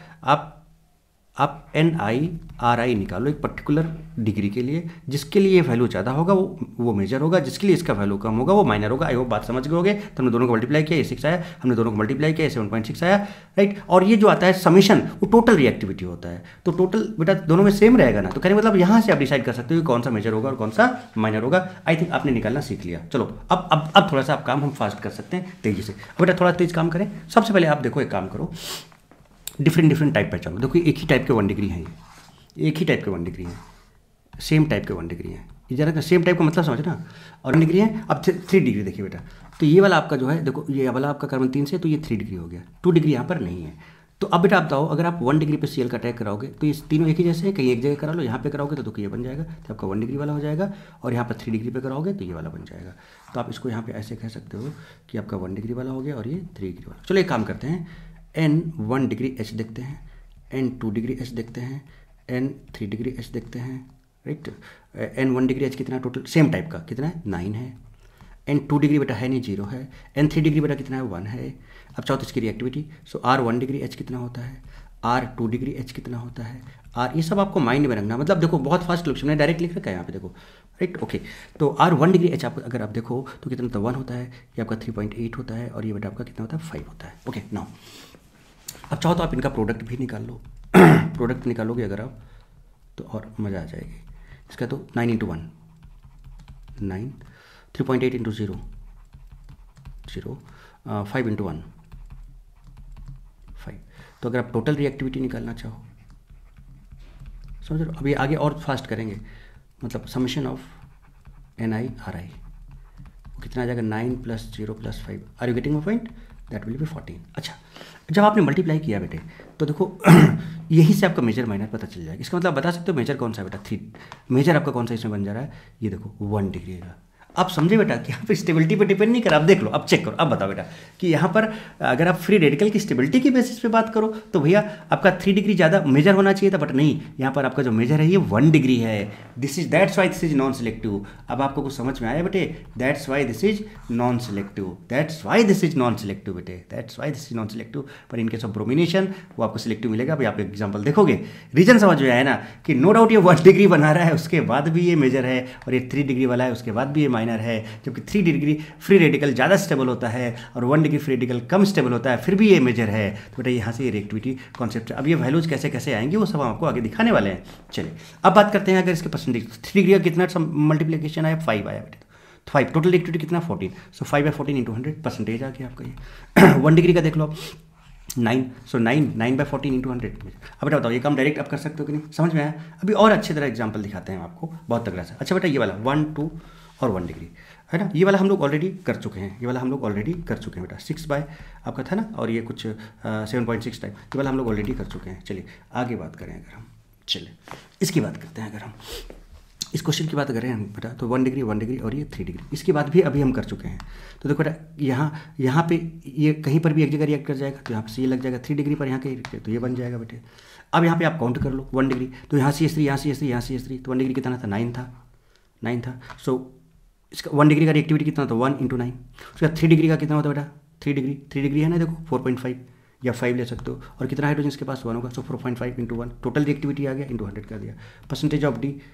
आप NI/RI निकालो एक पर्टिकुलर डिग्री के लिए, जिसके लिए वैल्यू ज़्यादा होगा वो मेजर होगा, जिसके लिए इसका वैल्यू कम होगा वो माइनर होगा। आई होप बात समझ गए होगे। तो हमने दोनों को मल्टीप्लाई किया, ये 6 आया, हमने दोनों को मल्टीप्लाई किया, 7.6 आया, राइट। और ये जो आता है समीशन, वो टोटल रिएक्टिविटी होता है, तो टोटल बेटा दोनों में सेम रहेगा ना, तो कहने मतलब यहाँ से आप डिसाइड कर सकते हो कि कौन सा मेजर होगा और कौन सा माइनर होगा। आई थिंक आपने निकालना सीख लिया। चलो अब थोड़ा सा आप काम हम फास्ट कर सकते हैं तेजी से। अब बेटा थोड़ा तेज काम करें। सबसे पहले आप देखो एक काम करो, डिफरेंट टाइप पहचानो। देखो एक ही टाइप के 1 डिग्री हैं, ये एक ही टाइप के 1 डिग्री हैं, सेम टाइप के 1 डिग्री हैं। ये जरा सेम टाइप का मतलब समझना। और 1 डिग्री है। अब 3 डिग्री देखिए बेटा, तो ये वाला आपका जो है, देखो ये वाला आपका कार्बन 3 से, तो ये 3 डिग्री हो गया, 2 डिग्री यहाँ पर नहीं है। तो अब बेटा आप बताओ, अगर आप 1 डिग्री पे Cl का अटैक कराओगे तो ये तीनों एक ही जैसे है, कहीं एक जगह करा लो, यहाँ पे कराओगे तो ये बन जाएगा, तो आपका 1 डिग्री वाला हो जाएगा। और यहाँ पर 3 डिग्री पे कराओगे तो ये वाला बन जाएगा। तो आप इसको यहाँ पे ऐसे कह सकते हो कि आपका 1 डिग्री वाला हो गया और ये 3 डिग्री वाला। चलो एक काम करते हैं, N1 डिग्री H देखते हैं, N2 डिग्री H देखते हैं, N3 डिग्री H देखते हैं, राइट। N1 डिग्री H कितना टोटल सेम टाइप का कितना है, 9 है। N2 डिग्री बेटा है नहीं, 0 है। N3 डिग्री बेटा कितना है, 1 है। अब चाहो तो इसकी रिएक्टिविटी, सो R1 डिग्री H कितना होता है, आर 2 डिग्री, एच कितना होता है आर, ये सब आपको माइंड में रखना। मतलब देखो बहुत फास्ट क्वेश्चन है, डायरेक्ट लिख रखा है यहाँ पे देखो, राइट, ओके। तो आर 1 डिग्री, एच आप अगर आप देखो तो कितना होता है 1 होता है, ये आपका 3.8 होता है, और ये बेटा आपका कितना होता है 5 होता है, ओके। नाउ अब चाहो तो आप इनका प्रोडक्ट भी निकाल लो प्रोडक्ट निकालोगे अगर आप तो और मज़ा आ जाएगी। इसका तो 9 इंटू 1 9, 3.8 इंटू 0 0, 5 इंटू 1 5। तो अगर आप टोटल रिएक्टिविटी निकालना चाहो, समझ रहे हो, अभी आगे और फास्ट करेंगे, मतलब समेशन ऑफ NiRi कितना आ जाएगा 9 + 0 + 5, are you getting my point, that will be 14। अच्छा, जब आपने मल्टीप्लाई किया बेटे तो देखो यही से आपका मेजर माइनर पता चल जाएगा। इसका मतलब बता सकते हो मेजर कौन सा है बेटा, 3 मेजर आपका कौन सा इसमें बन जा रहा है, ये देखो 1 डिग्री का। आप समझे बेटा कि यहाँ पर स्टेबिलिटी पे डिपेंड नहीं करा। आप देख लो, अब चेक करो, अब बताओ बेटा कि यहाँ पर अगर आप फ्री रेडिकल की स्टेबिलिटी की बेसिस पे बात करो तो भैया आपका 3 डिग्री ज़्यादा मेजर होना चाहिए था, बट नहीं, यहाँ पर आपका जो मेजर है ये 1 डिग्री है। That's why this is non selective. अब आपको कुछ समझ में आया बेटे, that's why this is non selective, that's why this is non selective बेटे, that's why this is non selective. पर इनके सब ब्रोमिनेशन वो आपको सिलेक्टिव मिलेगा। अभी आप एग्जाम्पल देखोगे, रीजन समझ में आया ना कि नो डाउट ये 1 डिग्री बना रहा है, उसके बाद भी ये मेजर है, और ये 3 डिग्री वाला है उसके बाद भी ये माइनर है। जबकि 3 डिग्री फ्री रेडिकल ज़्यादा स्टेबल होता है और 1 डिग्री फ्री रेडिकल कम स्टेबल होता है, फिर भी ये मेजर है। तो बेटा यहाँ से ये रिएक्टिविटी कॉन्सेप्ट है। अब ये वैल्यूज कैसे कैसे आएंगे वो सब हम आपको आगे दिखाने वाले हैं। चलिए अब बात करते हैं अगर इसके परसेंटेज। 3 डिग्री का कितना मल्टीप्लीकेशन आया, 5 आया बेटा, 5 टोटल रिएक्टिविटी कितना 14, सो 5/14 इंटू 100 परसेंटेज आ गया आपका ये 1 डिग्री का देख लो 9, सो 9/14 इंटू 100। अब बेटा बताओ ये काम डायरेक्ट आप कर सकते हो कि नहीं, समझ में आया। अभी और अच्छी तरह एग्जाम्पल दिखाते हैं आपको बहुत तगड़ा सा। अच्छा बेटा ये वाला 1, 2 और 1 डिग्री है ना, ये वाला हम लोग ऑलरेडी कर चुके हैं, ये वाला हम लोग ऑलरेडी कर चुके हैं बेटा। 6 बाय आपका था ना, और ये कुछ 7.6 टाइप, ये वाला हम लोग ऑलरेडी कर चुके हैं। चलिए आगे बात करें अगर हम, चलिए इसकी बात करते हैं। अगर हम इस क्वेश्चन की बात करें हम बेटा तो 1 डिग्री 1 डिग्री और ये 3 डिग्री, इसके बाद भी अभी हम कर चुके हैं। तो देखो बेटा यहाँ पे ये कहीं पर भी एक जगह रिएक्ट कर जाएगा, तो यहाँ से ये लग जाएगा 3 डिग्री पर, यहाँ के तो ये बन जाएगा बेटे। अब यहाँ पे आप काउंट कर लो 1 डिग्री, तो यहाँ CH3 यहाँ CH3 यहाँ CH3, तो 1 डिग्री कितना था 9 था। सो इसका 1 डिग्री का रिएक्टिविटी कितना था 1 × 9। उसका 3 डिग्री का कितना होता है बेटा 3 डिग्री है ना, देखो 4.5 या 5 ले सकते हो, और कितना हाइड्रोजन इसके पास 1 होगा, सो 4.5 × 1 टोटल रिएक्टिविटी आ गया इंटू 100 कर दिया, परसेंटेज ऑफ डी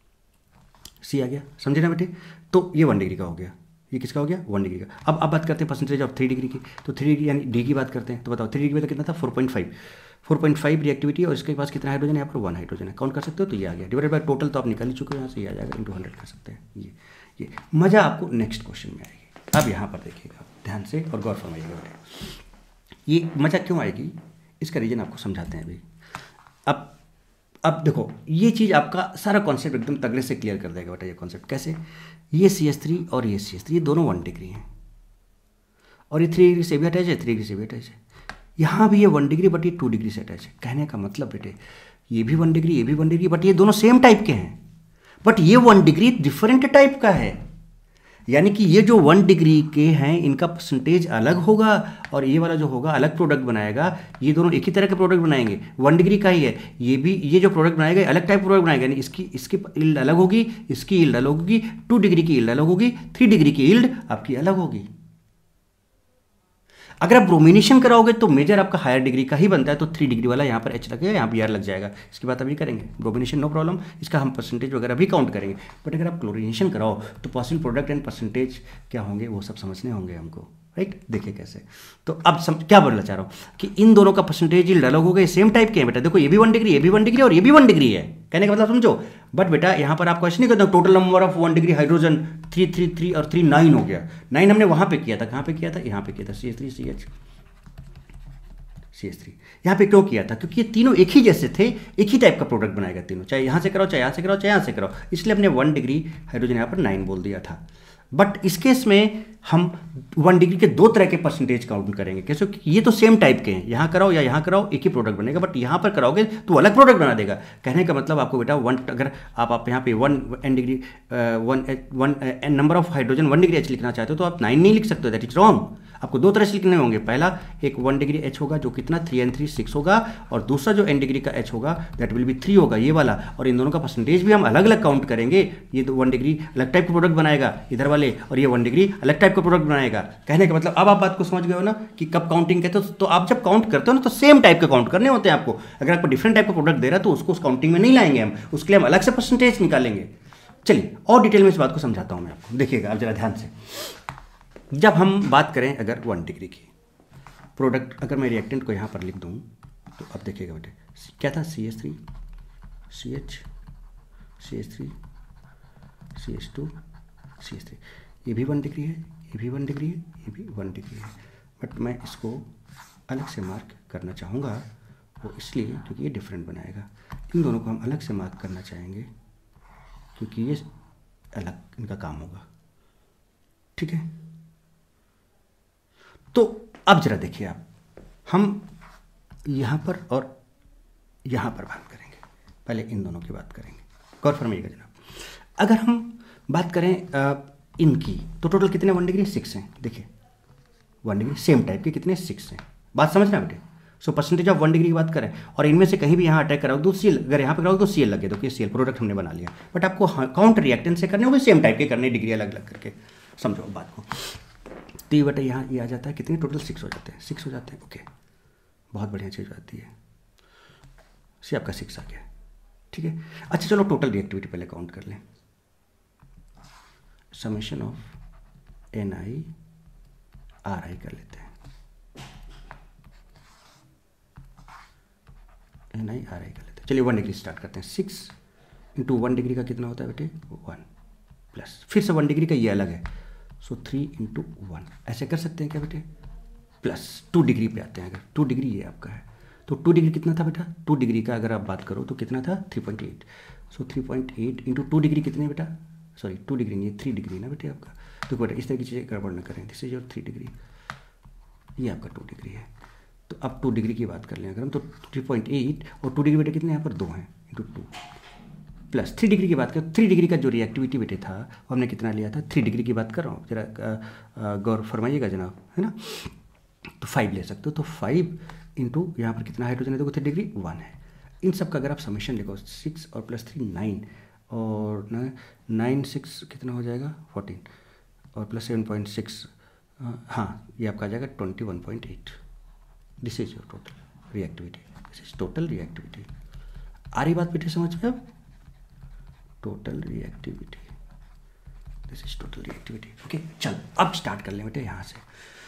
सी आ गया, समझे ना बेटे। तो ये 1 डिग्री का हो गया, ये किसका हो गया 1 डिग्री का। अब बात करते हैं परसेंटेज ऑफ 3 डिग्री की, तो 3 डिग्री यानी डी की बात करते हैं। तो बताओ 3 डिग्री में तो कितना था 4.5 रिएक्टिविटी, और इसके पास कितना हाइड्रोजन है, यहाँ पर 1 हाइड्रोजन है, काउंट कर सकते हो, तो ये आ गया डिवाइडेड बाय टोटल, तो आप निकाल ही चुके हो, यहाँ से ये आ जाएगा इंटू 100 कर सकते हैं। ये मज़ा आपको नेक्स्ट क्वेश्चन में आएगी। अब यहाँ पर देखिएगा ध्यान से और गौर फरमाइएगा बेटे, ये मज़ा क्यों आएगी इसका रीज़न आपको समझाते हैं अभी। अब देखो ये चीज़ आपका सारा कॉन्सेप्ट एकदम तगड़े से क्लियर कर देगा बेटा। ये कॉन्सेप्ट कैसे, ये CH3 और ये CH3 ये दोनों 1 डिग्री हैं, और ये 3 डिग्री से भी अटैच है, 3 डिग्री से भी अटैच है। यहाँ भी ये 1 डिग्री बट ये 2 डिग्री से अटैच है। कहने का मतलब बेटे ये भी 1 डिग्री ये भी 1 डिग्री, बट ये दोनों सेम टाइप के हैं, बट ये 1 डिग्री डिफरेंट टाइप का है। यानी कि ये जो 1 डिग्री के हैं इनका परसेंटेज अलग होगा, और ये वाला जो होगा अलग प्रोडक्ट बनाएगा। ये दोनों एक ही तरह के प्रोडक्ट बनाएंगे, 1 डिग्री का ही है, ये भी ये जो प्रोडक्ट बनाएगा अलग टाइप प्रोडक्ट बनाएगा। यानी इसकी यील्ड अलग होगी, इसकी यील्ड अलग होगी, 2 डिग्री की यील्ड अलग होगी, 3 डिग्री की यील्ड आपकी अलग होगी। अगर आप ब्रोमिनेशन कराओगे तो मेजर आपका हायर डिग्री का ही बनता है, तो 3 डिग्री वाला यहाँ पर H लगेगा, यहाँ BR लग जाएगा। इसकी बात अभी करेंगे, ब्रोमिनेशन नो प्रॉब्लम, इसका हम परसेंटेज वगैरह भी काउंट करेंगे। बट अगर आप क्लोरिनेशन कराओ तो पॉसिबल प्रोडक्ट एंड परसेंटेज क्या होंगे वो सब समझने होंगे हमको, राइट। देखिए कैसे, तो अब क्या बोलना चाह रहा हूँ कि इन दोनों का परसेंटेज यील्ड अलग हो गए, सेम टाइप के हैं बेटा। देखो ये भी 1 डिग्री ये भी 1 डिग्री और ये भी 1 डिग्री है, कहने का मतलब समझो। बट बेटा यहाँ पर आप क्वेश्चन नहीं करते total number of 1 degree hydrogen 3 3 3 और 3 9 हो गया। 9 हमने वहाँ पे किया था, कहाँ पे किया था, यहाँ पे किया था, CH3 CH3 यहाँ पे क्यों किया था, क्योंकि ये तीनों एक ही जैसे थे, एक ही टाइप का प्रोडक्ट बनाएगा तीनों, चाहे यहाँ से कराओ चाहे यहाँ से कराओ चाहे यहाँ से कराओ, इसलिए हमने 1 डिग्री हाइड्रोजन यहाँ पर 9 बोल दिया था। बट इस केस में हम 1 डिग्री के 2 तरह के परसेंटेज काउंट करेंगे, कैसे, ये तो सेम टाइप के हैं, यहाँ कराओ या यहाँ कराओ एक ही प्रोडक्ट बनेगा, बट यहाँ पर कराओगे तो अलग प्रोडक्ट बना देगा। कहने का मतलब आपको बेटा अगर आप यहाँ पे 1 degree number of hydrogen 1 degree H लिखना चाहते हो तो आप 9 नहीं लिख सकते, दैट इज रॉन्ग। आपको दो तरह से लिखने होंगे। पहला एक 1 डिग्री एच होगा जो कितना 3 and 3 6 होगा, और दूसरा जो n डिग्री का एच होगा दैट विल बी 3 होगा, ये वाला। और इन दोनों का परसेंटेज भी हम अलग अलग काउंट करेंगे। ये 1 डिग्री अलग टाइप का प्रोडक्ट बनाएगा इधर वाले, और ये 1 डिग्री अलग टाइप का प्रोडक्ट बनाएगा। कहने का मतलब अब आप बात को समझ गए हो ना कि कब काउंटिंग कहते हो। तो आप जब काउंट करते हो ना तो सेम टाइप के काउंट करने होते हैं आपको। अगर आपको डिफरेंट टाइप का प्रोडक्ट दे रहा है तो उसको उस काउंटिंग में नहीं लाएंगे हम, उसके लिए हम अलग से परसेंटेज निकालेंगे। चलिए और डिटेल में इस बात को समझाता हूँ मैं आपको, देखिएगा आप जरा ध्यान से। जब हम बात करें अगर 1 डिग्री की प्रोडक्ट, अगर मैं रिएक्टेंट को यहाँ पर लिख दूँ तो अब देखिएगा बेटे क्या था, CH3 CH CH3 CH2 CH3, ये भी 1 डिग्री है, ये भी 1 डिग्री है, ये भी 1 डिग्री है। बट मैं इसको अलग से मार्क करना चाहूँगा, वो इसलिए क्योंकि ये डिफरेंट बनाएगा। इन दोनों को हम अलग से मार्क करना चाहेंगे क्योंकि ये अलग इनका काम होगा, ठीक है। तो अब जरा देखिए आप, हम यहाँ पर और यहाँ पर बात करेंगे, पहले इन दोनों की बात करेंगे, गौर फरमाइएगा जनाब। अगर हम बात करें इनकी तो टोटल कितने 1 डिग्री 6 हैं। देखिए 1 डिग्री सेम टाइप के कितने 6 हैं, बात समझना बेटे। सो परसेंटेज ऑफ 1 डिग्री की बात करें और इनमें से कहीं भी यहाँ अटैक कराओ तो CL, अगर यहाँ पे कराओ तो CL लगे तो कि CL प्रोडक्ट हमने बना लिया। बट आपको काउंटर रिएक्टेंट से करने, वो भी सेम टाइप के करने, डिग्री अलग अलग करके, समझो बात को। तो ये बेटा यहाँ ये आ जाता है कितने, टोटल 6 हो जाते हैं, 6 हो जाते हैं। ओके, बहुत बढ़िया चीज़ आती है, सी आपका 6 आ गया, ठीक है। अच्छा चलो टोटल रिएक्टिविटी पहले काउंट कर लें। समेशन ऑफ NI RI कर लेते हैं, NI RI कर लेते हैं। चलिए 1 डिग्री स्टार्ट करते हैं। 6 इंटू 1 डिग्री का कितना होता है बेटे 1, प्लस फिर से 1 डिग्री का ये अलग है, सो 3 इंटू 1 ऐसे कर सकते हैं क्या बेटे, प्लस 2 डिग्री पे आते हैं। अगर 2 डिग्री ये आपका है तो 2 डिग्री कितना था बेटा, 2 डिग्री का अगर आप बात करो तो कितना था 3.8, सो 3.8 इंटू 2 डिग्री कितने बेटा, सॉरी 2 डिग्री नहीं, 3 डिग्री ना बेटे आपका। तो बेटा इस तरह की चीज़ें गड़बड़ न करें, दिस इज योर 3 डिग्री, ये आपका 2 डिग्री है। तो अब 2 डिग्री की बात कर लें अगर हम, तो 3.8 और 2 डिग्री बेटे कितने यहाँ पर 2 हैं, इंटू 2 प्लस 3 डिग्री की बात करें, 3 डिग्री का जो रिएक्टिविटी बेटे था वो हमने कितना लिया था, 3 डिग्री की बात कर रहा हूँ, जरा गौर फरमाइएगा जनाब, है ना। तो 5 ले सकते हो, तो 5 इंटू यहाँ पर कितना हाइड्रोजन है, देखो 3 डिग्री 1 है। इन सब का अगर आप समेशन लिखो 6 और प्लस 3 9 और 9 6 कितना हो जाएगा 14 और प्लस 7.6, हाँ ये आपका आ जाएगा 21.8। This is your total reactivity, this is total reactivity. आ रही बात बेटे समझ में अब, total reactivity, this is total reactivity. Okay चल अब स्टार्ट कर लें बेटे यहाँ से।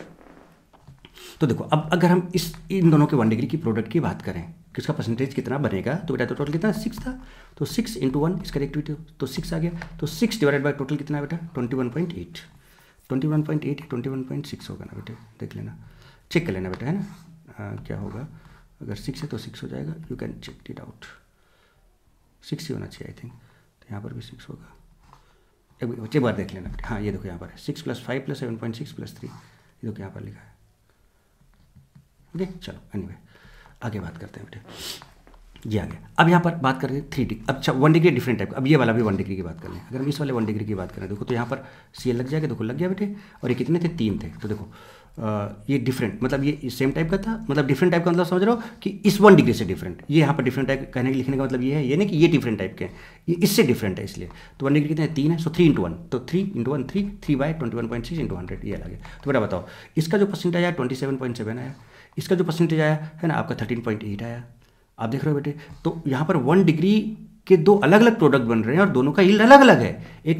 तो देखो अब अगर हम इन दोनों के 1 डिग्री की प्रोडक्ट की बात करें कि उसका परसेंटेज कितना बनेगा, तो बेटा तो टोटल कितना 6 था, तो 6 इंटू 1 इसका रिएक्टिविटी तो 6 आ गया, तो 6 डिवाइड बाय टोटल कितना है बेटा 21.8, 21.8 21.6 होगा ना बेटे, देख लेना, चेक कर लेना बेटा, है ना। क्या होगा अगर 6 है तो 6 हो जाएगा, you can check it out, 6 ही होना चाहिए आई थिंक, तो यहाँ पर भी 6 होगा, एक बार देख लेना बेटे। हाँ ये देखो यहाँ पर है 6 + 5 + 7.6 + 3, ये देखो यहाँ पर लिखा है। ओके चलो एनीवे आगे बात करते हैं बेटे, ये आ गया। अब यहाँ पर बात करते हैं 3 डिग्री, अच्छा 1 डिग्री डिफरेंट टाइप, अब ये वाला भी 1 डिग्री की बात कर लें। अगर हम इस वाले 1 डिग्री की बात करें देखो तो यहाँ पर CL लग जाएगा, देखो लग गया बेटे, और ये कितने थे 3 थे, तो देखो ये डिफरेंट मतलब ये सेम टाइप का था, मतलब डिफरेंट टाइप का मतलब समझ रहे हो कि इस 1 डिग्री से डिफरेंट, ये यहाँ पर डिफरेंट टाइप कहने के लिखने का मतलब ये है, ये नहीं कि ये डिफरेंट टाइप के हैं, ये इससे डिफरेंट है इसलिए। तो 1 डिग्री कितने 3 है, सो 3 इंटू 1, तो 3 इंटू 1 3, 3/21.6 इंटू 100 ये लगे। तो बेटा बताओ इसका जो परसेंटेज आया 27.7 आया, इसका जो परसेंटेज आया है ना आपका 13.8 आया। आप देख रहे हो बेटे, तो यहाँ पर 1 डिग्री के 2 अलग अलग प्रोडक्ट बन रहे हैं और दोनों का यील्ड अलग अलग है, एक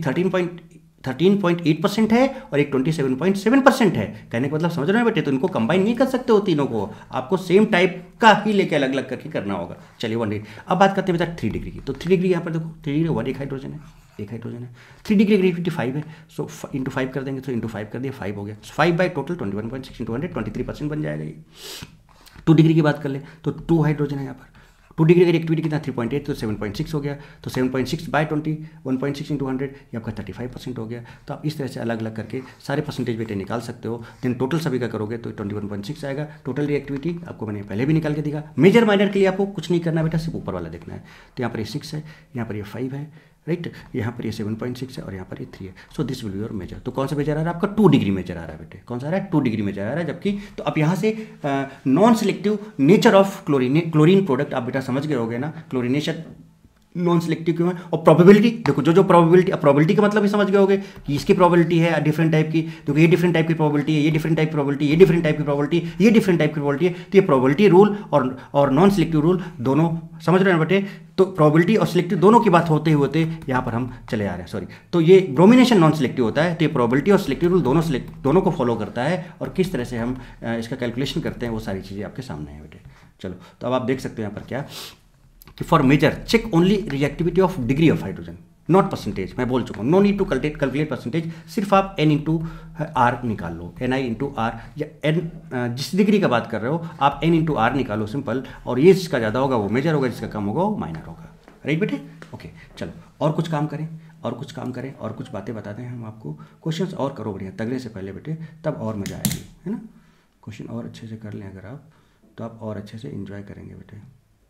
13.8% है और एक 27.7% है। कहने का मतलब समझ रहे हो बेटे, तो इनको कंबाइन नहीं कर सकते हो तीनों को, आपको सेम टाइप का ही लेके अलग अलग करके करना होगा। चलिए 1 डिग्री, अब बात करते हैं बेटा 3 डिग्री की। तो 3 डिग्री यहाँ पर देखो 3 डिग्री 1 एक हाइड्रोजन है, एक हाइड्रोजन है, 3 डिग्री ग्रेविटी 5 है, सो इंटू 5 कर देंगे, तो इंटू 5 कर दिया 5 हो गया, 5 बाई टोटल 21.6 इंटू 100 23% बन जाएगा ये। 2 डिग्री की बात कर ले तो 2 हाइड्रोजन है यहाँ पर, 2 डिग्री का रिएक्टिविटी कितना 3.8 तो 7.6 हो गया, तो 7.6 बाय 21.6 इंटू 100 ये आपका 35% हो गया। तो आप इस तरह से अलग अलग करके सारे परसेंटेज बेटे निकाल सकते हो। देन टोटल सभी का करोगे तो 21.6 आएगा। टोटल रिएक्टिविटी आपको मैंने पहले भी निकाल के दिखा। मेजर माइनर के लिए आपको कुछ नहीं करना बेटा, सिर्फ ऊपर वाला देखना है। तो यहाँ पर ये 6 है, यहाँ पर ये 5 है, राइट। यहाँ पर ये 7.6 है और यहाँ पर ये 3 है। So this will be your major. तो कौन सा मेजर आ रहा है आपका? 2 डिग्री मेजर आ रहा है बेटे। कौन सा आ रहा है? 2 डिग्री मेजर आ रहा है। जबकि तो अब यहाँ से non selective nature of chlorine product आप बेटा समझ गए होगे ना, क्लोरीनेशन नॉन सिलेक्टिव क्यों है। और प्रोबेबिलिटी देखो, जो प्रोबेबिलिटी का मतलब भी समझ गए होगे कि इसकी प्रोबेबिलिटी है डिफरेंट टाइप की, देखो ये डिफरेंट टाइप की प्रोबेबिलिटी है, ये डिफरेंट टाइप की प्रोबेबिलिटी, ये डिफरेंट टाइप की प्रोबेबिलिटी, ये डिफरेंट टाइप की प्रोबेबिलिटी है। तो ये प्रोबेबिलिटी रूल और नॉन सिलेक्टिव रूल दोनों समझ रहे हैं बेटे। तो प्रोबेबिलिटी और सिलेक्टिव दोनों की बात होते होते यहाँ पर हम चले आ रहे हैं, सॉरी। तो ये ब्रोमिनेशन नॉन सिलेक्टिव होता है, तो ये प्रोबेबिलिटी और सिलेक्टिव रूल दोनों को फॉलो करता है। और किस तरह से हम इसका कैलकुलेशन करते हैं वो सारी चीज़ें आपके सामने हैं बेटे। चलो, तो अब आप देख सकते हो यहाँ पर क्या कि for major check only reactivity of degree of hydrogen, not percentage. मैं बोल चुका हूँ, no need to calculate percentage, सिर्फ आप n इंटू आर निकाल लो, Ni इंटू आर, या n जिस डिग्री का बात कर रहे हो आप n इंटू आर निकालो, सिंपल। और ये जिसका ज़्यादा होगा वो मेजर होगा, जिसका कम होगा वो माइनर होगा, राइट बेटे। ओके, चलो और कुछ काम करें और कुछ बातें बताते हैं हम आपको। क्वेश्चंस और करो बढ़िया तगड़े से पहले बेटे, तब और मज़ा आएगी, है ना। क्वेश्चन और अच्छे से कर लें अगर आप, तो आप और अच्छे से इंजॉय करेंगे बेटे।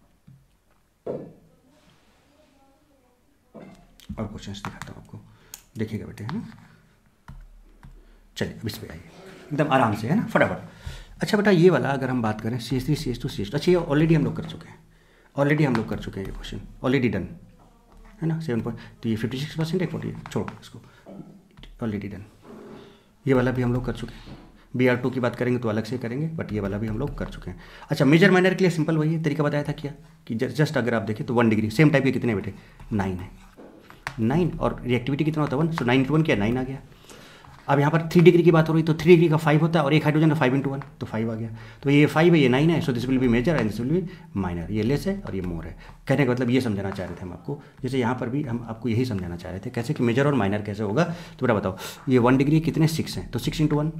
और क्वेश्चंस दिखाता हूँ आपको, देखिएगा बेटे, है ना। चलिए अब इस पे आइए एकदम आराम से, है ना, फटाफट। अच्छा बेटा, ये वाला अगर हम बात करें CH3 CH2 CH2, अच्छा ये ऑलरेडी हम लोग कर चुके हैं, ये क्वेश्चन ऑलरेडी डन, है ना। 7 पॉइंट, तो ये 56% है, 40, छोड़ो इसको, ऑलरेडी डन। ये वाला भी हम लोग कर चुके हैं। Br2 की बात करेंगे तो अलग से करेंगे, बट ये वाला भी हम लोग कर चुके हैं। अच्छा, मेजर माइनर के लिए सिंपल वही तरीका बताया था क्या, कि जस्ट अगर आप देखें तो 1 डिग्री सेम टाइप के कितने बेटे 9 है, 9, और रिएक्टिविटी कितना होता है 1, सो 9 इंटू 1 क्या 9 आ गया। अब यहाँ पर 3 डिग्री की बात हो रही, तो 3 डिग्री का 5 होता है, और एक हाइड्रोजन का 5 इंटू 1 तो 5 आ गया। तो ये 5 है, ये 9 है, so this will be major and this will be minor. ये लेस है और ये मोर है। कहने का मतलब ये समझाना चाह रहे थे हम आपको, जैसे यहाँ पर भी हम आपको यही समझाना चाह रहे थे, कैसे कि मेजर और माइनर कैसे होगा। तो बेटा बताओ, ये 1 डिग्री कितने 6 हैं, तो 6 इंटू 1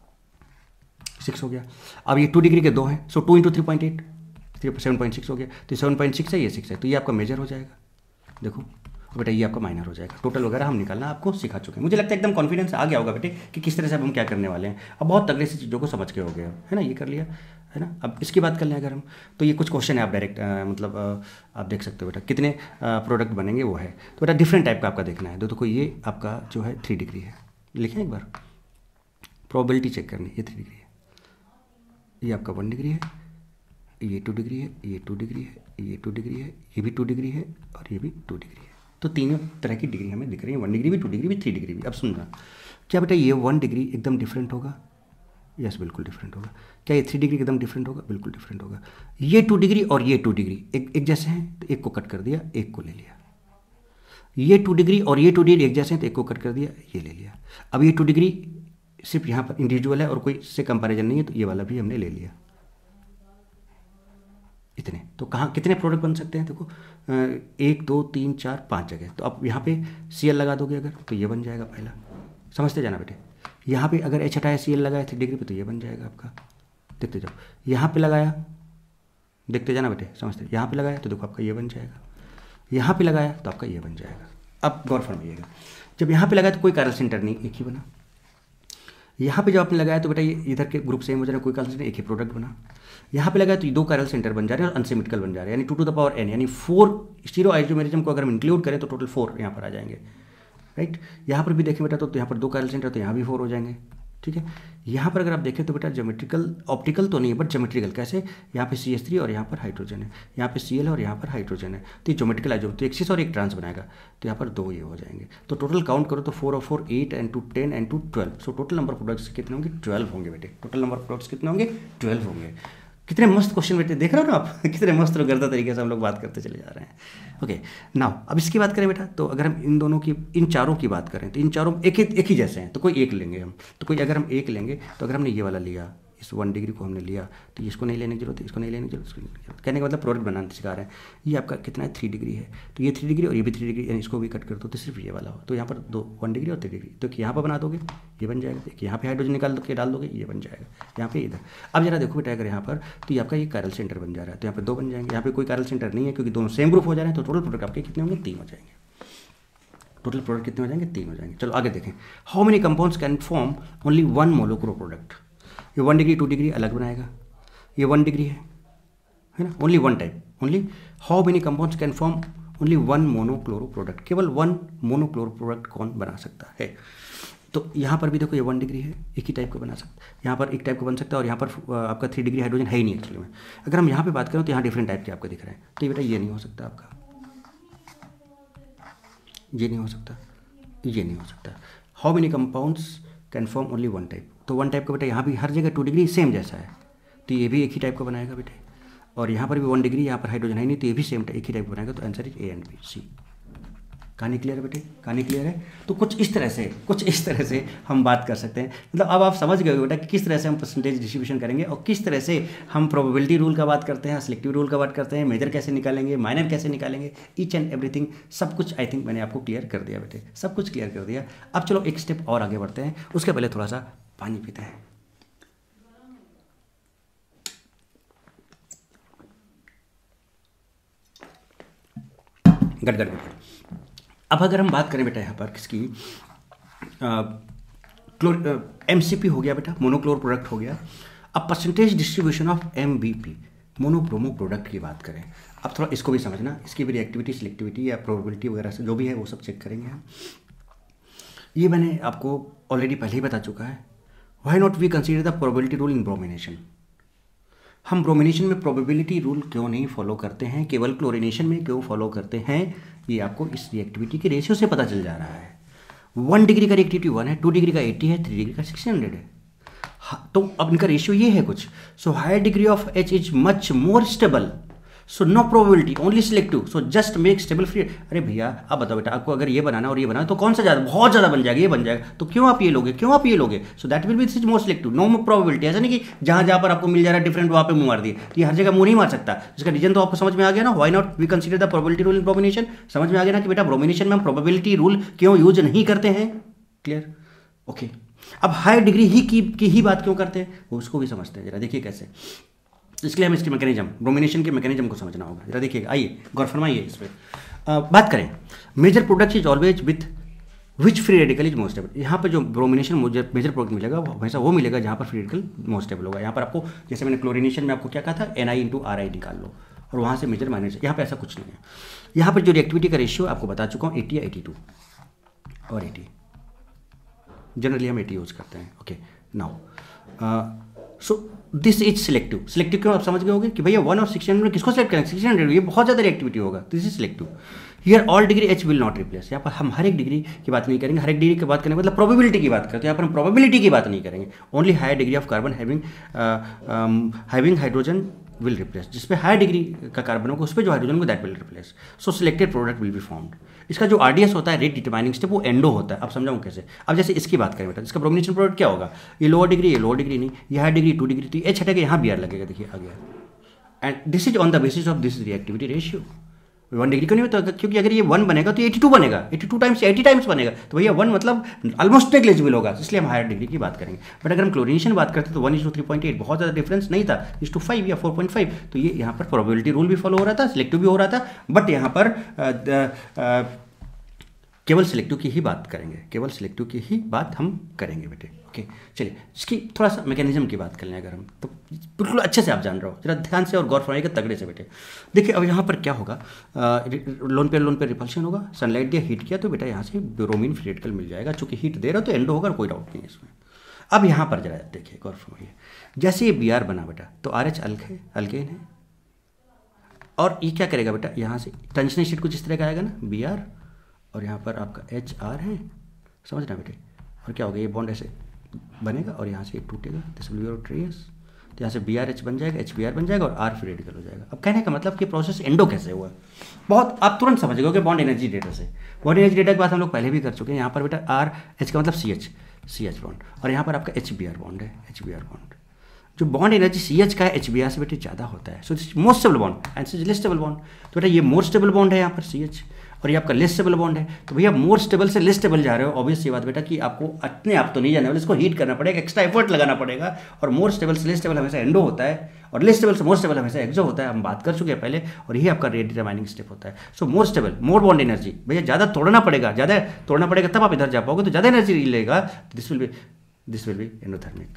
6 हो गया। अब ये 2 डिग्री के 2 हैं, सो 2 इंटू 3.8 7.6 हो गया। तो 7.6 है, ये 6 है, तो ये आपका मेजर हो जाएगा। देखो बेटा, ये आपका माइनर हो जाएगा। टोटल वगैरह हम निकालना आपको सिखा चुके हैं। मुझे लगता है एकदम कॉन्फिडेंस आ गया होगा बेटे कि किस तरह से अब हम क्या करने वाले हैं। अब बहुत तगड़े से चीज़ों को समझ के हो गए, है ना। ये कर लिया, है ना। अब इसकी बात कर लें अगर हम, तो ये कुछ क्वेश्चन है, आप डायरेक्ट मतलब आप देख सकते हो बेटा कितने प्रोडक्ट बनेंगे वो है। तो बेटा डिफरेंट टाइप का आपका देखना है। देखो ये आपका जो है 3 डिग्री है, लिखें एक बार, प्रोबेबिलिटी चेक करनी, ये 3 डिग्री है, ये आपका 1 डिग्री है, ये 2 डिग्री है, ये 2 डिग्री है, ये 2 डिग्री है, ये भी 2 डिग्री है, और ये भी 2 डिग्री है। तो तीनों तरह की डिग्री हमें दिख रही है, 1 डिग्री भी, 2 डिग्री भी, 3 डिग्री भी। अब सुनना, क्या बेटा ये 1 डिग्री एकदम डिफरेंट होगा? यस, बिल्कुल डिफरेंट होगा। क्या ये 3 डिग्री एकदम डिफरेंट होगा? बिल्कुल डिफरेंट होगा। ये 2 डिग्री और ये 2 डिग्री एक जैसे हैं, तो एक को कट कर दिया, एक को ले लिया। ये 2 डिग्री और ये 2 डिग्री एक जैसे हैं, तो एक को कट कर दिया, ये ले लिया। अब ये 2 डिग्री सिर्फ यहाँ पर इंडिविजुअल है और कोई से कंपैरिजन नहीं है, तो ये वाला भी हमने ले लिया। इतने तो कहाँ कितने प्रोडक्ट बन सकते हैं? देखो 1 2 3 4 5 जगह। तो अब यहाँ पे Cl लगा दोगे अगर, तो ये बन जाएगा पहला, समझते जाना बेटे। यहाँ पे अगर H हटाया Cl लगाया 3 डिग्री पे, तो ये बन जाएगा आपका, देखते जाओ। यहाँ पे लगाया, देखते जाना बेटे, समझते। यहाँ पे लगाया तो देखो आपका ये बन जाएगा, यहाँ पे लगाया तो आपका ये बन जाएगा। अब गौर फरमाइएगा, जब यहाँ पे लगाया तो कोई कायरल सेंटर नहीं, एक ही बना। यहाँ पे जब आपने लगाया तो बेटा ये इधर के ग्रुप सेम हो जा रहा है, कोई कायरल सेंटर, एक ही प्रोडक्ट बना। यहाँ पे लगाया तो ये 2 कायरल सेंटर बन जा रहे हैं और अनसिमेट्रिकल बन जा रहे हैं, यानी 2 टू द पावर n, यानी 4 स्टीरियो आइसोमेरिज्म को अगर हम इंक्लूड करें तो टोटल 4 यहाँ पर आ जाएंगे, राइट। यहाँ पर भी देखें बेटा, तो यहाँ पर 2 कायरल सेंटर, तो यहाँ भी 4 हो जाएंगे, ठीक है। यहाँ पर अगर आप देखें तो बेटा ज्योमेट्रिकल, ऑप्टिकल तो नहीं है बट ज्योमेट्रिकल, कैसे? यहाँ पे CH3 और यहाँ पर हाइड्रोजन है, यहाँ पे Cl है और यहाँ पर हाइड्रोजन है, तो ये ज्योमेट्रिकल आइसोमेर, तो एक सिस और एक ट्रांस बनाएगा, तो यहाँ पर 2 ये हो जाएंगे। तो टोटल काउंट करो तो 4 और 4 8 and 2 10 and 2 12, so total number of products कितने होंगे? 12 होंगे बेटे। टोटल नंबर ऑफ प्रोडक्ट्स कितने होंगे? 12 होंगे। कितने मस्त क्वेश्चन बेटे, देख रहे हो ना आप कितने मस्त और गर्दा तरीके से हम लोग बात करते चले जा रहे हैं। ओके नाउ, अब इसकी बात करें बेटा, तो अगर हम इन दोनों की, इन चारों की बात करें, तो इन चारों एक ही जैसे हैं, तो कोई एक लेंगे हम। तो कोई अगर हम एक लेंगे, तो अगर हमने ये वाला लिया, इस 1 डिग्री को हमने लिया, तो इसको नहीं लेने की जरूरत है, इसको नहीं लेने की जरूरत, इसको नहीं लेने की जरूरत। कहने का मतलब प्रोडक्ट बनाना सिखा रहे हैं। ये आपका कितना है? 3 डिग्री है, तो ये 3 डिग्री और ये भी 3 डिग्री, यानी इसको भी कट कर दो तो सिर्फ ये वाला हो, तो यहाँ पर 1 डिग्री और 3 डिग्री, तो यहाँ पर बना दोगे, ये बन जाएगा। देखिए यहाँ पे हाइड्रोजन निकाल के डाल दोगे, ये बन जाएगा। यहाँ पे इधर, अब जरा देखो बेटा, अगर यहाँ पर, तो ये आपका ये कायरल सेंटर बन जा रहा है, तो यहाँ पर 2 बन जाएंगे। यहाँ पे कोई कायरल सेंटर नहीं है क्योंकि दोनों सेम ग्रुप हो जा रहे हैं, तो टोटल प्रोडक्ट आपके कितने होंगे? 3 हो जाएंगे। टोटल प्रोडक्ट कितने हो जाएंगे? 3 हो जाएंगे। चलो आगे देखें, how many compounds can form only 1 monochloro product? ये 1 डिग्री 2 डिग्री अलग बनाएगा, ये 1 डिग्री है ना, only 1 type, only how many compounds can form only one monochloro product, केवल वन मोनोक्लोरो प्रोडक्ट कौन बना सकता है? तो यहाँ पर भी देखो ये 1 डिग्री है, एक ही टाइप का बना सकता है, यहाँ पर एक टाइप का बन सकता है, और यहाँ पर आपका 3 डिग्री हाइड्रोजन है ही नहीं एक्चुअली में। अगर हम यहाँ पे बात करें तो यहाँ डिफरेंट टाइप के आपको दिख रहे हैं, तो ये बेटा ये नहीं हो सकता आपका, ये नहीं हो सकता, ये नहीं हो सकता। How many compounds can form only 1 type? तो 1 टाइप का बेटा यहाँ भी हर जगह 2 डिग्री सेम जैसा है, तो ये भी एक ही टाइप का बनाएगा बेटे, और यहाँ पर भी 1 डिग्री, यहाँ पर हाइड्रोजन है नहीं, तो ये भी सेम एक ही टाइप का बनाएगा। तो answer is A and B, C. कहानी क्लियर है बेटे? कहानी क्लियर है? तो कुछ इस तरह से हम बात कर सकते हैं। मतलब अब आप समझ गए बेटा कि किस तरह से हम परसेंटेज डिस्ट्रीब्यूशन करेंगे, और किस तरह से हम प्रोबेबिलिटी रूल का बात करते हैं, सिलेक्टिव रूल का बात करते हैं, मेजर कैसे निकालेंगे, माइनर कैसे निकालेंगे, ईच एंड एवरीथिंग सब कुछ आई थिंक मैंने आपको क्लियर कर दिया बेटे, सब कुछ क्लियर कर दिया। अब चलो एक स्टेप और आगे बढ़ते हैं, उसके पहले थोड़ा सा पानी पीते हैं। गट गट गट। अब अगर हम बात करें बेटा यहाँ पर किसकी, MCP हो गया बेटा, मोनोक्लोर प्रोडक्ट हो गया। अब percentage distribution of MBP, monobromo product की बात करें। अब थोड़ा इसको भी समझना, इसकी भी रिएक्टिविटी, सिलेक्टिविटी या प्रोबेबिलिटी वगैरह से जो भी है वो सब चेक करेंगे हम। ये मैंने आपको ऑलरेडी पहले ही बता चुका है। Why not we consider the probability rule in bromination? हम ब्रोमिनेशन में प्रोबेबिलिटी रूल क्यों नहीं फॉलो करते हैं, केवल क्लोरिनेशन में क्यों फॉलो करते हैं, ये आपको इस रिएक्टिविटी के रेशियो से पता चल जा रहा है। 1 डिग्री का रिएक्टिविटी 1 है, 2 डिग्री का 80 है, 3 डिग्री का 600 है। तो अब इनका रेशियो ये है कुछ। So higher degree of H is much more stable, so no probability, only selective, so just make stable free. अरे भैया अब बताओ बेटा, आपको अगर ये बनाना और ये बनाना तो कौन सा ज़्यादा, बहुत ज़्यादा बन जाएगा, ये बन जाएगा, तो क्यों आप ये लोगे, क्यों आप ये लोगे? So that will be more selective, no probability. ऐसा नहीं कि जहाँ जहाँ पर आपको मिल जा रहा है डिफरेंट वहाँ पे मुँह मार दिए, तो ये हर जगह मुँह नहीं मार सकता। इसका रीजन तो आपको समझ में आ गया ना, why not we consider the probability rule in bromination. समझ में आ गया ना कि बेटा ब्रोमिनेशन में हम प्रोबेबिलिटी रूल क्यों यूज नहीं करते हैं। क्लियर? ओके। अब हाई डिग्री की ही बात क्यों करते हैं, वो उसको भी समझते हैं जरा, देखिए कैसे। इसके लिए हम इसके मैकेनिज्म, ब्रोमिनेशन के मैकेनिज्म को समझना होगा। जरा देखिएगा, आइए गौर फरमाइए इस पर। बात करें major product is always with which free radical is most stable. यहाँ पर जो ब्रोमिनेशन मेजर प्रोडक्ट मिलेगा वो हमेशा वो मिलेगा जहाँ पर फ्री रेडिकल मोस्ट स्टेबल होगा। यहाँ पर आपको, जैसे मैंने क्लोरिनेशन में आपको क्या कहा था, Ni/RI निकाल लो, और वहाँ से मेजर माइनस। यहाँ पर ऐसा कुछ नहीं है। यहाँ पर जो रिएक्टिविटी का रेशियो आपको बता चुका हूँ, 80 या 82 और 80, जनरली हम 80 यूज करते हैं। Okay, now so this is selective. Selective क्यों आप समझ गए होंगे कि भैया 1 और 600 में किसको सिलेक्ट करें, 600, ये बहुत ज़्यादा रिएक्टिविटी होगा, this is selective. Here all degree H will not replace. यहाँ पर हम हर एक डिग्री की बात नहीं करेंगे, हर एक डिग्री की बात करेंगे मतलब प्रोबेबिलिटी की बात करते हैं, यहाँ पर हम प्रोबेबिलिटी की बात नहीं करेंगे। Only higher degree of carbon having hydrogen will replace, जिस पे हायर डिग्री का कार्बन होगा उस पर जो हाइड्रोजन होगा that will replace. So selected product will be formed. इसका जो RDS होता है, रेट डिटरमाइनिंग स्टेप, वो एंडो होता है। अब समझाऊँ कैसे। अब जैसे इसकी बात करें बेटा, इसका ब्रोमिनेशन प्रोडक्ट क्या होगा, ये लोअर डिग्री, ये लोअर डिग्री नहीं, ये हायर डिग्री 2 डिग्री, तो H हटेगा, यहाँ Br लगेगा, देखिए आ गया। And this is on the basis of this reactivity ratio. 1 degree क्यों नहीं होता, क्योंकि अगर ये 1 बनेगा तो 82 बनेगा, 82 टाइम्स 80 टाइम्स बनेगा, तो भैया 1 मतलब ऑलमोस्ट नेग्लिजिबल होगा, इसलिए हम हायर डिग्री की बात करेंगे। बट अगर हम क्लोरिनेशन बात करते तो 1:3.8, बहुत ज़्यादा डिफरेंस नहीं था, 1:5 या 4.5, तो ये यहाँ पर प्रोबेबिलिटी रूल भी फॉलो हो रहा था, सिलेक्टिव भी हो रहा था। बट यहाँ पर केवल सिलेक्टिव की ही बात करेंगे, केवल सिलेक्टिव की ही बात हम करेंगे बेटे। ओके, चलिए इसकी थोड़ा सा मैकेनिज्म की बात कर लें अगर हम, तो बिल्कुल अच्छे से आप जान रहे हो, जरा ध्यान से और गौर फरमाइएगा तगड़े से बेटे। देखिए अब यहाँ पर क्या होगा, लोन पे रिपल्शन होगा, सनलाइट दिया, हीट किया, तो बेटा यहाँ से ब्रोमीन फ्री रेडिकल मिल जाएगा, चूंकि हीट दे रहा हो तो एंडो होगा, कोई डाउट नहीं है इसमें। अब यहाँ पर जरा देखिए, गौर फरमाइए, जैसे ये Br बना बेटा, तो RH अल्केन है, और ये क्या करेगा बेटा, यहाँ से टेंशन स्टेट कुछ इस तरह का आएगा ना, Br, और यहाँ पर आपका HR है, समझना बेटे। और क्या होगा, ये बॉन्ड ऐसे बनेगा और यहाँ से एक टूटेगा, this will be your trace, तो यहाँ से BrH बन जाएगा, HBr बन जाएगा और R फ्री रेडिकल हो जाएगा। अब कहने का मतलब कि प्रोसेस एंडो कैसे हुआ, बहुत आप तुरंत समझ गए कि बॉन्ड एनर्जी डेटा से। बॉन्ड एनर्जी डेटा की बात हम लोग पहले भी कर चुके हैं। यहाँ पर बेटा RH का मतलब CH बॉन्ड, और यहाँ पर आपका HBr बॉन्ड है, HBr बॉन्ड। जो बॉन्ड एनर्जी CH का है HBr से बेटे ज़्यादा होता है, so this most stable bond and this is less stable bond. तो बेटा ये मोर स्टेबल बॉन्ड है यहाँ पर CH, और ये आपका लेस स्टेबल बॉन्ड है। तो भैया मोर स्टेबल से लेस स्टेबल जा रहे हो, ऑब्वियस सी बात बेटा कि आपको अपने आप तो नहीं जाने वाले, इसको हीट करना पड़ेगा, एक्स्ट्रा एफर्ट लगाना पड़ेगा। और मोर स्टेबल से लेस स्टेबल हमेशा एंडो होता है, और लेस स्टेबल से मोर स्टेबल हमेशा एक्सो होता है, हम बात कर चुके हैं पहले, और यही आपका रेट डिटरमाइनिंग स्टेप होता है। So more stable, more bond energy, भैया ज़्यादा तोड़ना पड़ेगा, तब आप इधर जा पाओगे, तो ज़्यादा एनर्जी लेगा, this will be endothermic,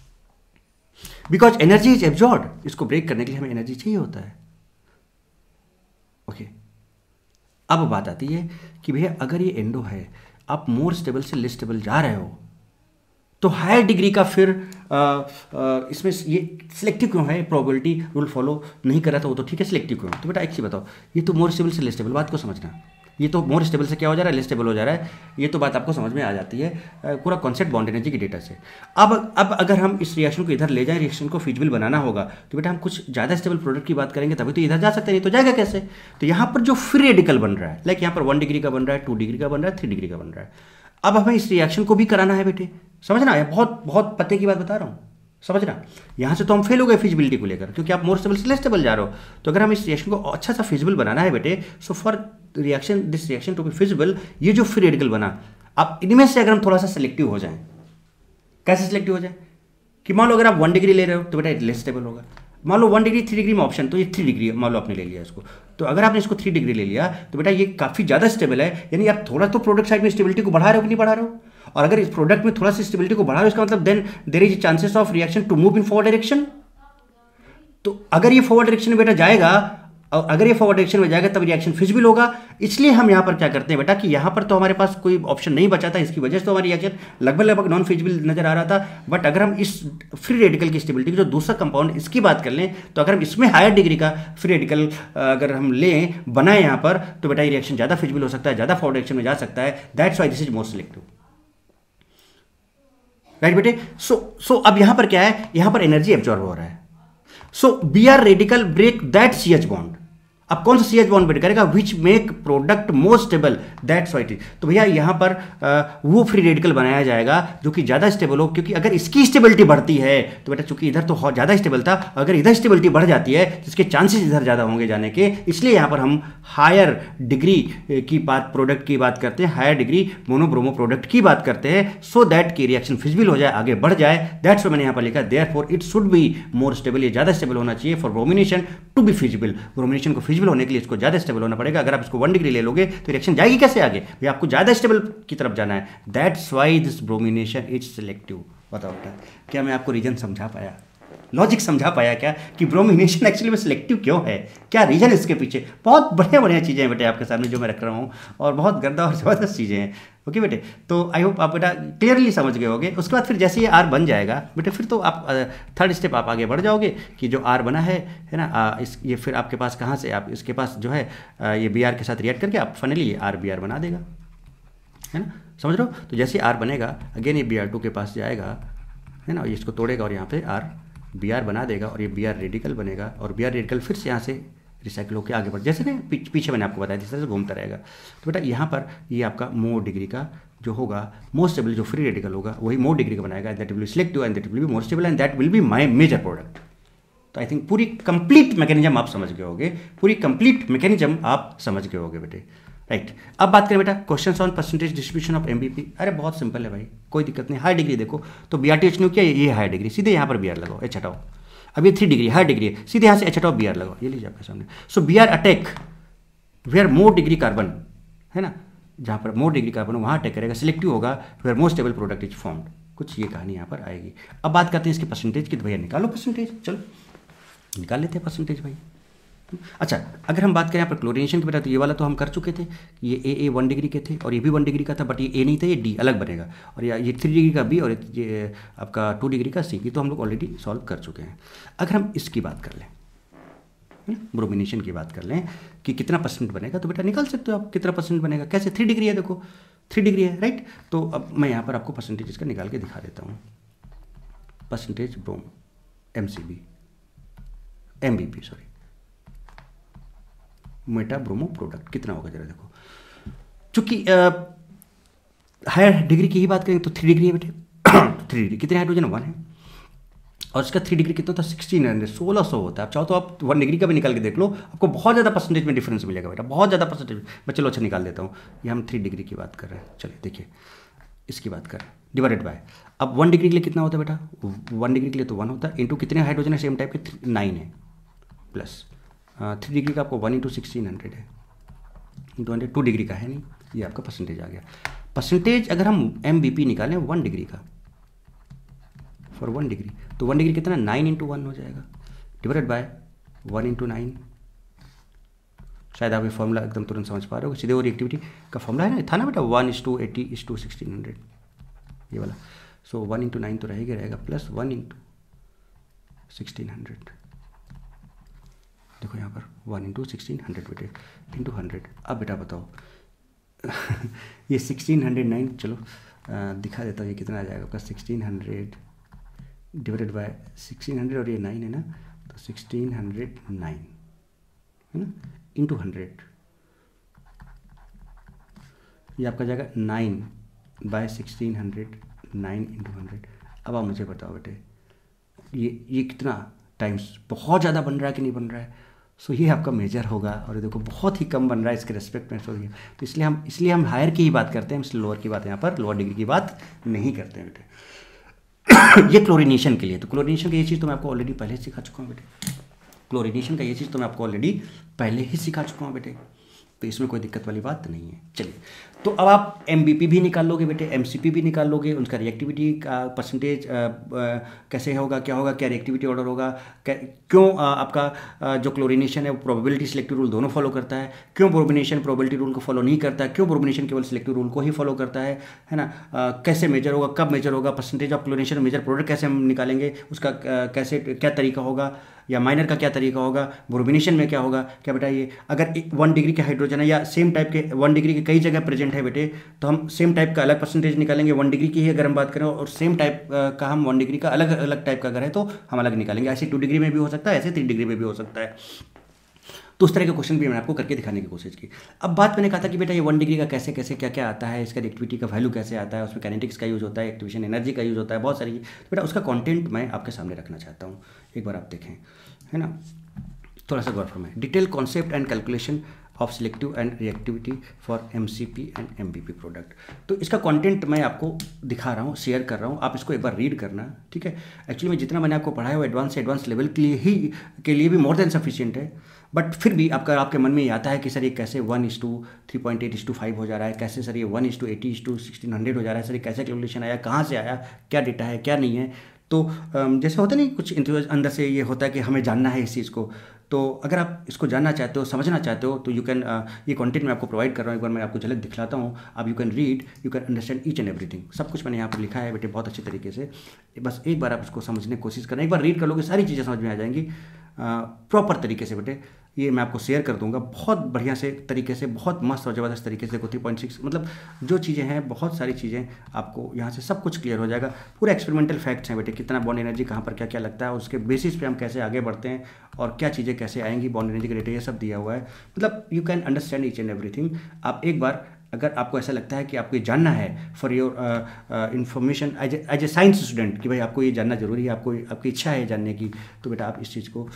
because energy is absorbed. इसको ब्रेक करने के लिए हमें एनर्जी चाहिए होता है। ओके, अब बात आती है कि भैया अगर ये एंडो है, आप मोर स्टेबल से लेस स्टेबल जा रहे हो, तो हायर डिग्री का फिर इसमें ये सिलेक्टिव क्यों है? प्रोबेबिलिटी रूल फॉलो नहीं कर रहा था वो तो ठीक है, सिलेक्टिव क्यों? तो बेटा एक चीज़ बताओ, ये तो मोर स्टेबल से लेस स्टेबल, बात को समझना। ये तो मोर स्टेबल से क्या हो जा रहा है, लेस स्टेबल हो जा रहा है, ये तो बात आपको समझ में आ जाती है पूरा कॉन्सेप्ट बॉन्ड एनर्जी के डेटा से। अब अगर हम इस रिएक्शन को इधर ले जाएं, रिएक्शन को फिजिबल बनाना होगा, तो बेटा हम कुछ ज़्यादा स्टेबल प्रोडक्ट की बात करेंगे तभी तो इधर जा सकते हैं, नहीं तो जाएगा कैसे? तो यहाँ पर जो फ्री रेडिकल बन रहा है, लाइक यहाँ पर 1 डिग्री का बन रहा है, 2 डिग्री का बन रहा है, 3 डिग्री का बन रहा है, अब हमें इस रिएक्शन को भी कराना है बेटे, समझना है, बहुत बहुत पते की बात बता रहा हूँ, समझना। यहाँ से तो हम फेल हो गए फिजिबिलिटी को लेकर, क्योंकि आप मोर स्टेबल से लेस स्टेबल जा रहे हो। तो अगर हम इस रिएक्शन को अच्छा सा फिजिबल बनाना है बेटे, so for this reaction to be feasible, ये जो फ्री रेडिकल बना, आप इनमें से अगर हम थोड़ा सा सिलेक्टिव हो जाएं, कैसे सिलेक्टिव हो जाए? कि मान लो अगर आप 1 डिग्री ले रहे हो तो बेटा लेस स्टेबल होगा। मान लो 1 डिग्री 3 डिग्री में ऑप्शन, तो ये 3 डिग्री मान लो आपने ले लिया इसको, तो अगर आपने इसको 3 डिग्री ले लिया तो बेटा ये काफ़ी ज़्यादा स्टेबल है, यानी आप थोड़ा तो प्रोडक्ट साइड में स्टेबिलिटी को बढ़ा रहे हो कि नहीं बढ़ा रहे हो? और अगर इस प्रोडक्ट में थोड़ा सा स्टेबिलिटी को बढ़ा रहे हो, इसका मतलब then there is chances of reaction to move in forward direction. तो अगर ये फॉरवर्ड डायरेक्शन में बेटा जाएगा, और अगर ये फॉरवर्ड डायरेक्शन में जाएगा तब रिएक्शन फिजिबल होगा। इसलिए हम यहाँ पर क्या करते हैं बेटा कि यहाँ पर तो हमारे पास कोई ऑप्शन नहीं बचा था, इसकी वजह से तो हमारी रिएक्शन लगभग नॉन फिजिबल नजर आ रहा था। बट अगर हम इस फ्री रेडिकल की स्टेबिलिटी की जो दूसरा कंपाउंड इसकी बात कर लें, तो अगर हम इसमें हायर डिग्री का फ्री रेडिकल अगर हम लें बनाए यहाँ पर, तो बेटा ये रिएक्शन ज़्यादा फिजिबल हो सकता है, ज़्यादा फॉरवर्ड डायरेक्शन में जा सकता है। That's why this is more selective, right बेटे। सो अब यहां पर क्या है, यहां पर एनर्जी एब्जॉर्ब हो रहा है। So B R radical break that C H bond. अब कौन सा सी एच बॉन्ड ब्रेक करेगा? Which make product more stable, that's why it is. तो भैया यहां पर वो फ्री रेडिकल बनाया जाएगा जो कि ज्यादा स्टेबल हो, क्योंकि अगर इसकी स्टेबिलिटी बढ़ती है तो बेटा चूंकि इधर तो ज्यादा स्टेबल था, अगर इधर स्टेबिलिटी बढ़ जाती है तो इसके चांसेस इधर ज्यादा होंगे जाने के। इसलिए यहां पर हम हायर डिग्री की बात प्रोडक्ट की बात करते हैं, हायर डिग्री मोनोब्रोमो प्रोडक्ट की बात करते हैं, सो दैट की रिएक्शन फिजिबल हो जाए, आगे बढ़ जाए। दैट्स व्हाई मैंने यहां पर लिखा therefore it should be more stable, ये ज्यादा स्टेबल होना चाहिए for bromination to be feasible. Bromination को फिजिबल होने के लिए इसको ज्यादा स्टेबल होना पड़ेगा। अगर आप इसको 1 डिग्री ले लोगे तो रिएक्शन जाएगी कैसे आगे? भैया आपको ज्यादा स्टेबल की तरफ जाना है। That's why this bromination is selective. बताओ बेटा, क्या मैं आपको रीजन समझा पाया, लॉजिक समझा पाया क्या कि ब्रोमिनेशन एक्चुअली में सिलेक्टिव क्यों है? क्या रीजन इसके पीछे? बहुत बढ़िया बढ़िया चीज़ें हैं बेटे आपके सामने जो मैं रख रहा हूँ, और बहुत गर्दा और ज़बरदस्त चीज़ें हैं। ओके बेटे, तो आई होप आप बेटा क्लियरली समझ गए होगे। उसके बाद फिर जैसे ये आर बन जाएगा बेटे, फिर तो आप थर्ड स्टेप आप आगे बढ़ जाओगे कि जो आर बना है ना, ये फिर आपके पास कहाँ से आप इसके पास जो है ये बी आर के साथ रिएक्ट करके आप फाइनली ये आर बी आर बना देगा, है ना, समझ रहे हो? तो जैसे आर बनेगा अगेन ये बी आर टू के पास जाएगा, है ना, इसको तोड़ेगा और यहाँ पे आर बी आर बना देगा, और ये बी आर रेडिकल बनेगा, और बी आर रेडिकल फिर से यहाँ से रिसाइकिल होकर आगे बढ़, जैसे ना पीछे मैंने आपको बताया इस तरह से घूमता रहेगा। तो बेटा यहाँ पर ये आपका मोर डिग्री का जो होगा, मोर स्टेबल जो फ्री रेडिकल होगा वही मोर डिग्री का बनाएगा, that will be selective and that will be more stable and that will be my major product. तो आई थिंक पूरी कंप्लीट मैकेनिज्म आप समझ गए होगे, पूरी कंप्लीट मैकेनिज्म आप समझ गए होगे बेटे, राइट। अब बात करें बेटा questions on percentage distribution of MBP. अरे बहुत सिंपल है भाई, कोई दिक्कत नहीं। हाई डिग्री देखो तो B R T H new किया, ये हाई डिग्री, सीधे यहाँ पर बी आर लगाओ, एच हटाओ। अब ये 3 डिग्री हाई डिग्री है, सीधे यहाँ से एच हटाओ, बी आर लगाओ, ये लीजिए आपके सामने। So B R attack where more degree carbon, है ना, जहाँ पर मोर डिग्री कार्बन वहाँ अटैक करेगा, सिलेक्टिव होगा, where more stable product is formed. कुछ ये कहानी यहाँ पर आएगी। अब बात करते हैं इसके परसेंटेज की, तो भैया निकालो परसेंटेज, चलो निकाल लेते हैं परसेंटेज भाई। अच्छा, अगर हम बात करें यहाँ पर क्लोरीनेशन की बेटा, तो ये वाला तो हम कर चुके थे, ये ए 1 डिग्री के थे और ये भी 1 डिग्री का था, बट ये ए नहीं था, ये डी अलग बनेगा, और ये 3 डिग्री का बी और ये आपका 2 डिग्री का सी, तो हम लोग ऑलरेडी सॉल्व कर चुके हैं। अगर हम इसकी बात कर लें, ब्रोमिनेशन की बात कर लें कि कितना परसेंट बनेगा, तो बेटा निकाल सकते हो आप कितना परसेंट बनेगा। कैसे? 3 डिग्री है, देखो 3 डिग्री है, राइट। तो अब मैं यहाँ पर आपको परसेंटेज इसका निकाल के दिखा देता हूँ। Percentage brom MCB MBP sorry meta bromo product कितना होगा जरा देखो। चूंकि हायर डिग्री की ही बात करेंगे तो 3 डिग्री है बेटे। 3 डिग्री कितने हाइड्रोजन? 1 है, और इसका 3 डिग्री कितना था? 1600 होता है। आप चाहो तो आप 1 डिग्री का भी निकाल के देख लो, आपको बहुत ज़्यादा परसेंटेज में डिफरेंस मिलेगा बेटा, बहुत ज़्यादा परसेंटेज। मैं चलो अच्छा निकाल देता हूँ, ये हम 3 डिग्री की बात कर रहे हैं। चलिए देखिए इसकी बात करें, डिवाइडेड बाय, अब 1 डिग्री के लिए कितना होता है बेटा? 1 डिग्री के लिए तो 1 होता है, इंटू कितने हाइड्रोजन है सेम टाइप के? 9 है, प्लस 3 डिग्री का आपको 1 इंटू 1600 है, इंटू 100, 2 डिग्री का है नहीं, ये आपका परसेंटेज आ गया। परसेंटेज अगर हम एमबीपी निकालें 1 डिग्री का, फॉर 1 डिग्री, तो 1 डिग्री कितना? 9 इंटू 1 हो जाएगा, डिवाइडेड बाय 1 इंटू 9, शायद आप ये फॉर्मूला एकदम तुरंत समझ पा रहे हो। सीधे वो रिएक्टिविटी का फॉर्मूला है ना, था ना बेटा 1:80:1600 ये वाला। सो 1 × 9 तो रहेगा प्लस 1 × 1600। देखो यहाँ पर 1 × 1600 बेटे इंटू 100। अब बेटा बताओ ये 1609, चलो दिखा देता हूँ ये कितना आ जाएगा आपका। 1600 डिवाइडेड बाय 1600 और ये 9 है ना, तो 1609 है ना इंटू 100, ये आपका जाएगा 9/1600, 9 × 100। अब आप मुझे बताओ बेटे ये कितना टाइम्स, बहुत ज़्यादा बन रहा है कि नहीं बन रहा है। सो ये आपका मेजर होगा, और ये देखो बहुत ही कम बन रहा है इसके रेस्पेक्ट में। तो इसलिए हम हायर की ही बात करते हैं, इसलिए लोअर की बात यहाँ पर, लोअर डिग्री की बात नहीं करते हैं बेटे। ये क्लोरीनेशन के लिए, तो क्लोरीनेशन की ये चीज़ तो मैं आपको ऑलरेडी पहले सिखा चुका हूँ बेटे। क्लोरीनेशन का ये चीज़ तो मैं आपको ऑलरेडी पहले ही सिखा चुका हूँ बेटे, तो इसमें कोई दिक्कत वाली बात नहीं है। चलिए, तो अब आप MBP भी निकाल लोगे बेटे, MCP भी निकाल लोगे, उनका रिएक्टिविटी का परसेंटेज कैसे होगा, क्या होगा, क्या रिएक्टिविटी ऑर्डर होगा, क्यों आपका जो क्लोरीनेशन है वो प्रोबेबिलिटी सिलेक्टिव रूल दोनों फॉलो करता है, क्यों ब्रोमिनेशन प्रोबेबिलिटी रूल को फॉलो नहीं करता है, क्यों ब्रोमिनेशन केवल सिलेक्टिव रूल को ही फॉलो करता है ना, कैसे मेजर होगा, कब मेजर होगा, percentage of chlorination major product कैसे हम निकालेंगे, उसका कैसे क्या तरीका होगा, या माइनर का क्या तरीका होगा, ब्रोमिनेशन में क्या होगा, क्या बेटा ये अगर 1 डिग्री के हाइड्रोजन है या सेम टाइप के 1 डिग्री के कई जगह प्रेजेंट है बेटे, तो हम सेम टाइप का अलग परसेंटेज निकालेंगे। 1 डिग्री की ही अगर हम बात करें और सेम टाइप का हम 1 डिग्री का अलग अलग टाइप का अगर है तो हम अलग निकालेंगे। ऐसे 2 डिग्री में भी हो सकता है, ऐसे 3 डिग्री में भी हो सकता है। तो उस तरह के क्वेश्चन भी मैंने आपको करके दिखाने की कोशिश की। अब बात मैंने कहा था कि बेटा ये 1 डिग्री का कैसे कैसे क्या क्या आता है, इसका रिएक्टिविटी का वैल्यू कैसे आता है, उसमें काइनेटिक्स का यूज़ होता है, एक्टिवेशन एनर्जी का यूज़ होता है, बहुत सारी। तो बेटा उसका कंटेंट मैं आपके सामने रखना चाहता हूँ, एक बार आप देखें, है ना, थोड़ा सा गौर फरमाएं। Detail concept and calculation of selective and reactivity for MCP and MBP product. तो इसका कंटेंट मैं आपको दिखा रहा हूँ, शेयर कर रहा हूँ, आप इसको एक बार रीड करना, ठीक है। एक्चुअली में जितना मैंने आपको पढ़ाया वो एडवांस से एडवांस लेवल के लिए भी मोर देन सफिशिएंट है, बट फिर भी आपके मन में ये आता है कि सर ये कैसे 1:3.8:5 हो जा रहा है, कैसे सर ये 1:80:1600 हो जा रहा है, सर ये कैसे कैलकुलेशन आया, कहाँ से आया, क्या डेटा है क्या नहीं है। तो जैसे होता नहीं कुछ अंदर से ये होता है कि हमें जानना है इस चीज़ को। तो अगर आप इसको जानना चाहते हो, समझना चाहते हो, तो यू कैन ये कंटेंट मैं आपको प्रोवाइड कर रहा हूँ, एक बार मैं आपको झलक दिखलाता हूँ। आप you can read, you can understand each and everything. सब कुछ मैंने यहाँ पर लिखा है बेटे बहुत अच्छे तरीके से, बस एक बार आप इसको समझने की कोशिश करना। एक बार रीड कर लोगे सारी चीज़ें समझ में आ जाएंगी प्रॉपर तरीके से बेटे। ये मैं आपको शेयर कर दूंगा बहुत बढ़िया से तरीके से, बहुत मस्त और ज़बरदस्त तरीके से। देखो 3.6 मतलब जो चीज़ें हैं, बहुत सारी चीज़ें आपको यहाँ से सब कुछ क्लियर हो जाएगा। पूरा एक्सपेरिमेंटल फैक्ट्स हैं बेटे, कितना बॉन्ड एनर्जी कहाँ पर क्या क्या लगता है, उसके बेसिस पे हम कैसे आगे बढ़ते हैं और क्या चीज़ें कैसे आएंगी, बॉन्ड एनर्जी का डेटा ये सब दिया हुआ है। मतलब you can understand each and everything. आप एक बार अगर आपको ऐसा लगता है कि आपको ये जानना है for your information as a science student, कि भाई आपको ये जानना जरूरी है, आपकी इच्छा है जानने की, तो बेटा आप इस चीज़ को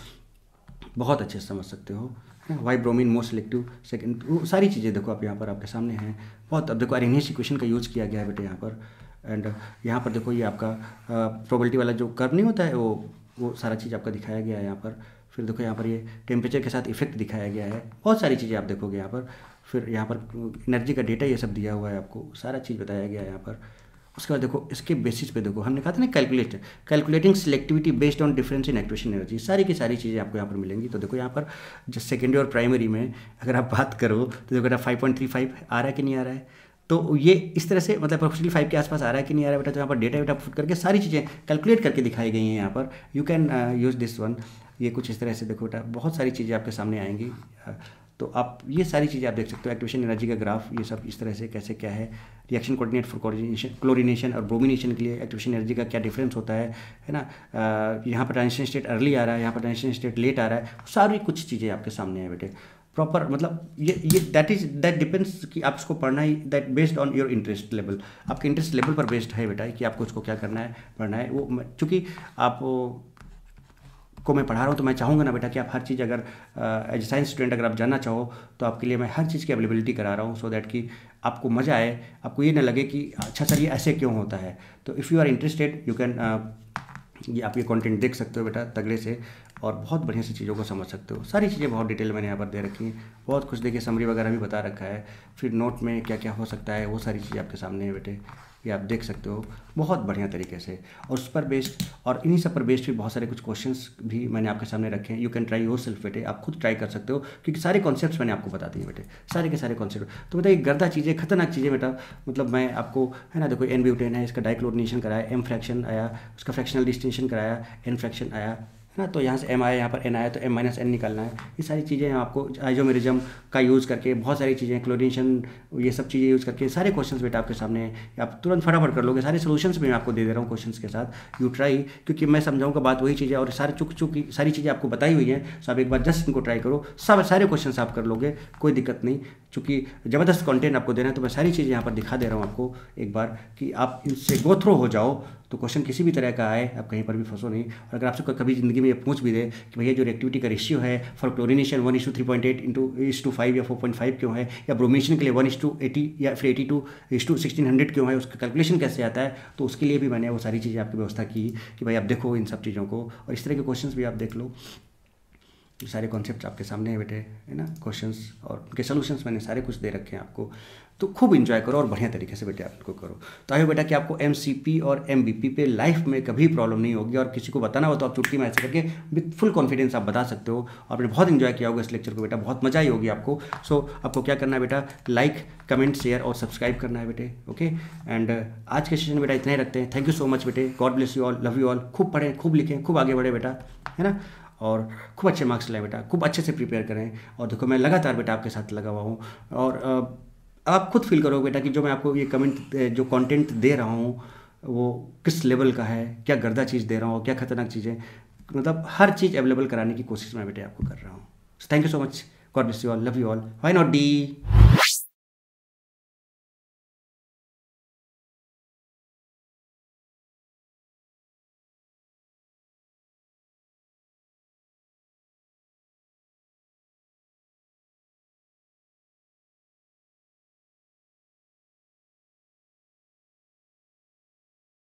बहुत अच्छे से समझ सकते हो। Why bromine most selective second, वो सारी चीज़ें देखो आप यहाँ पर आपके सामने हैं बहुत। अब देखो अरेनियस इक्वेशन का यूज़ किया गया है बेटे यहाँ पर, एंड यहाँ पर देखो ये आपका प्रोबेबिलिटी वाला जो कर्व नहीं होता है वो सारा चीज़ आपका दिखाया गया है यहाँ पर। फिर देखो यहाँ पर ये टेम्परेचर के साथ इफेक्ट दिखाया गया है, बहुत सारी चीज़ें आप देखोगे यहाँ पर। फिर यहाँ पर एनर्जी का डेटा ये सब दिया हुआ है, आपको सारा चीज़ बताया गया है यहाँ पर। उसके बाद देखो इसके बेसिस पे देखो हमने कहा था ना calculating selectivity based on difference in activation energy, सारी की सारी चीज़ें आपको यहाँ पर मिलेंगी। तो देखो यहाँ पर जो सेकेंडरी और प्राइमरी में अगर आप बात करो तो देखो बेटा 5.35 आ रहा है कि नहीं आ रहा है, तो ये इस तरह से मतलब अप्रोक्सीमेटली 5 के आसपास आ रहा है कि नहीं आ रहा है बेटा। तो यहाँ पर डेटा वेटा पुट करके सारी चीज़ें कैलकुलेट करके दिखाई गई हैं यहाँ पर। You can use this one. ये कुछ इस तरह से देखो बेटा बहुत सारी चीज़ें आपके सामने आएंगी, तो आप ये सारी चीज़ें आप देख सकते हो। एक्टिवेशन एनर्जी का ग्राफ ये सब इस तरह से कैसे क्या है, रिएक्शन कोऑर्डिनेट फॉर क्लोरीनेशन और ब्रोमिनेशन के लिए एक्टिवेशन एनर्जी का क्या डिफरेंस होता है ना। यहाँ पर ट्रांजिशन स्टेट अर्ली आ रहा है, यहाँ पर ट्रांजिशन स्टेट लेट आ रहा है, सारी कुछ चीज़ें आपके सामने हैं बेटे प्रॉपर। मतलब ये दैट डिपेंड्स कि आप इसको पढ़ना ही, that based on your interest level, आपके इंटरेस्ट लेवल पर बेस्ड है बेटा कि आपको इसको क्या करना है, पढ़ना है। वो चूँकि आप को मैं पढ़ा रहा हूँ तो मैं चाहूँगा ना बेटा कि आप हर चीज़ अगर एज साइंस स्टूडेंट अगर आप जानना चाहो तो आपके लिए मैं हर चीज़ की अवेलेबिलिटी करा रहा हूँ, सो दैट कि आपको मज़ा आए, आपको ये ना लगे कि अच्छा सर ये ऐसे क्यों होता है। तो if you are interested you can ये आप ये कंटेंट देख सकते हो बेटा तगड़े से, और बहुत बढ़िया से चीज़ों को समझ सकते हो। सारी चीज़ें बहुत डिटेल मैंने यहाँ पर दे रखी हैं, बहुत कुछ देखिए समरी वगैरह भी बता रखा है। फिर नोट में क्या क्या हो सकता है वो सारी चीज़ें आपके सामने है बेटे। ये आप देख सकते हो बहुत बढ़िया तरीके से। और उस पर बेस्ड और इन्हीं सब पर बेस्ड भी बहुत सारे कुछ क्वेश्चंस भी मैंने आपके सामने रखे हैं। You can try yourself बेटे, आप खुद ट्राई कर सकते हो, क्योंकि सारे कॉन्सेप्ट्स मैंने आपको बता दिए बेटे, सारे के सारे कॉन्सेप्ट। तो बेटा ये गर्दा चीज़ें, खतरनाक चीज़ें बेटा, मतलब मैं आपको, है ना, देखो एन ब्यूटेन है, इसका डाइक्लोरिनेशन कराया, एम फ्रैक्शन आया, उसका फ्रैक्शनल डिस्टिंक्शन कराया, एन फ्रैक्शन आया, है ना, तो यहाँ से एम आया, यहाँ पर एन आया, तो एम माइनस एन निकालना है। ये सारी चीज़ें आपको आइसोमेरिज्म का यूज़ करके, बहुत सारी चीज़ें, क्लोरीनेशन, ये सब चीज़ें यूज़ करके सारे क्वेश्चंस बेटा आपके सामने हैं, आप तुरंत फटाफट कर लोगे। सारे सोल्यूशंस भी मैं आपको दे दे रहा हूँ क्वेश्चंस के साथ। यू ट्राई, क्योंकि मैं समझाऊंगा बात वही चीज़ है, और सारे चूँकि सारी चीज़ें आपको बताई हुई हैं, सो आप एक बार जस्ट इनको ट्राई करो, सब सारे क्वेश्चन आप कर लोगे, कोई दिक्कत नहीं। चूँकि ज़बरदस्त कंटेंट आपको देना है, तो मैं सारी चीज़ें यहाँ पर दिखा दे रहा हूँ आपको एक बार, कि आप इनसे गो थ्रू हो जाओ, तो क्वेश्चन किसी भी तरह का आए आप कहीं पर भी फंसो नहीं। और अगर आपसे कभी ज़िंदगी में ये पूछ भी दे कि भैया जो रिएक्टिविटी का रेशियो है फॉर क्लोरीनेशन 1:3.8 इंटू 5 या 4.5 क्यों है, या ब्रोमेशन के लिए 1:80 या फिर 82:1600 क्यों है, उसका कैलकुलेशन कैसे आता है, तो उसके लिए भी मैंने वो सारी चीज़ें आपकी व्यवस्था की कि भाई आप देखो इन सब चीज़ों को, और इस तरह के क्वेश्चन भी आप देख लो। सारे कॉन्सेप्ट आपके सामने है बेटे, है ना, क्वेश्चंस और उनके सॉल्यूशंस मैंने सारे कुछ दे रखे हैं आपको, तो खूब एंजॉय करो और बढ़िया तरीके से बेटे आप इनको करो। तो आई होप बेटा कि आपको एमसीपी और एमबीपी पे लाइफ में कभी प्रॉब्लम नहीं होगी, और किसी को बताना हो तो आप चुटकी में ऐसे करके विद फुल कॉन्फिडेंस आप बता सकते हो। आपने बहुत एंजॉय किया होगा इस लेक्चर को बेटा, बहुत मजा आई होगी आपको। सो आपको क्या करना है बेटा, लाइक, कमेंट, शेयर और सब्सक्राइब करना है बेटे, ओके। एंड आज के सेशन में बेटा इतना ही रखते हैं। थैंक यू सो मच बेटे, God bless you all, love you all. खूब पढ़ें, खूब लिखें, खूब आगे बढ़े बेटा, है ना, और खूब अच्छे मार्क्स लाए बेटा, खूब अच्छे से प्रिपेयर करें। और देखो मैं लगातार बेटा आपके साथ लगा हुआ हूँ, और आप खुद फील करोगे बेटा कि जो मैं आपको ये जो कंटेंट दे रहा हूँ वो किस लेवल का है, क्या गर्दा चीज़ दे रहा हूँ, क्या खतरनाक चीज़ें, मतलब हर चीज़ अवेलेबल कराने की कोशिश मैं बेटे आपको कर रहा हूँ। Thank you so much, God bless you all, love you all, why not D.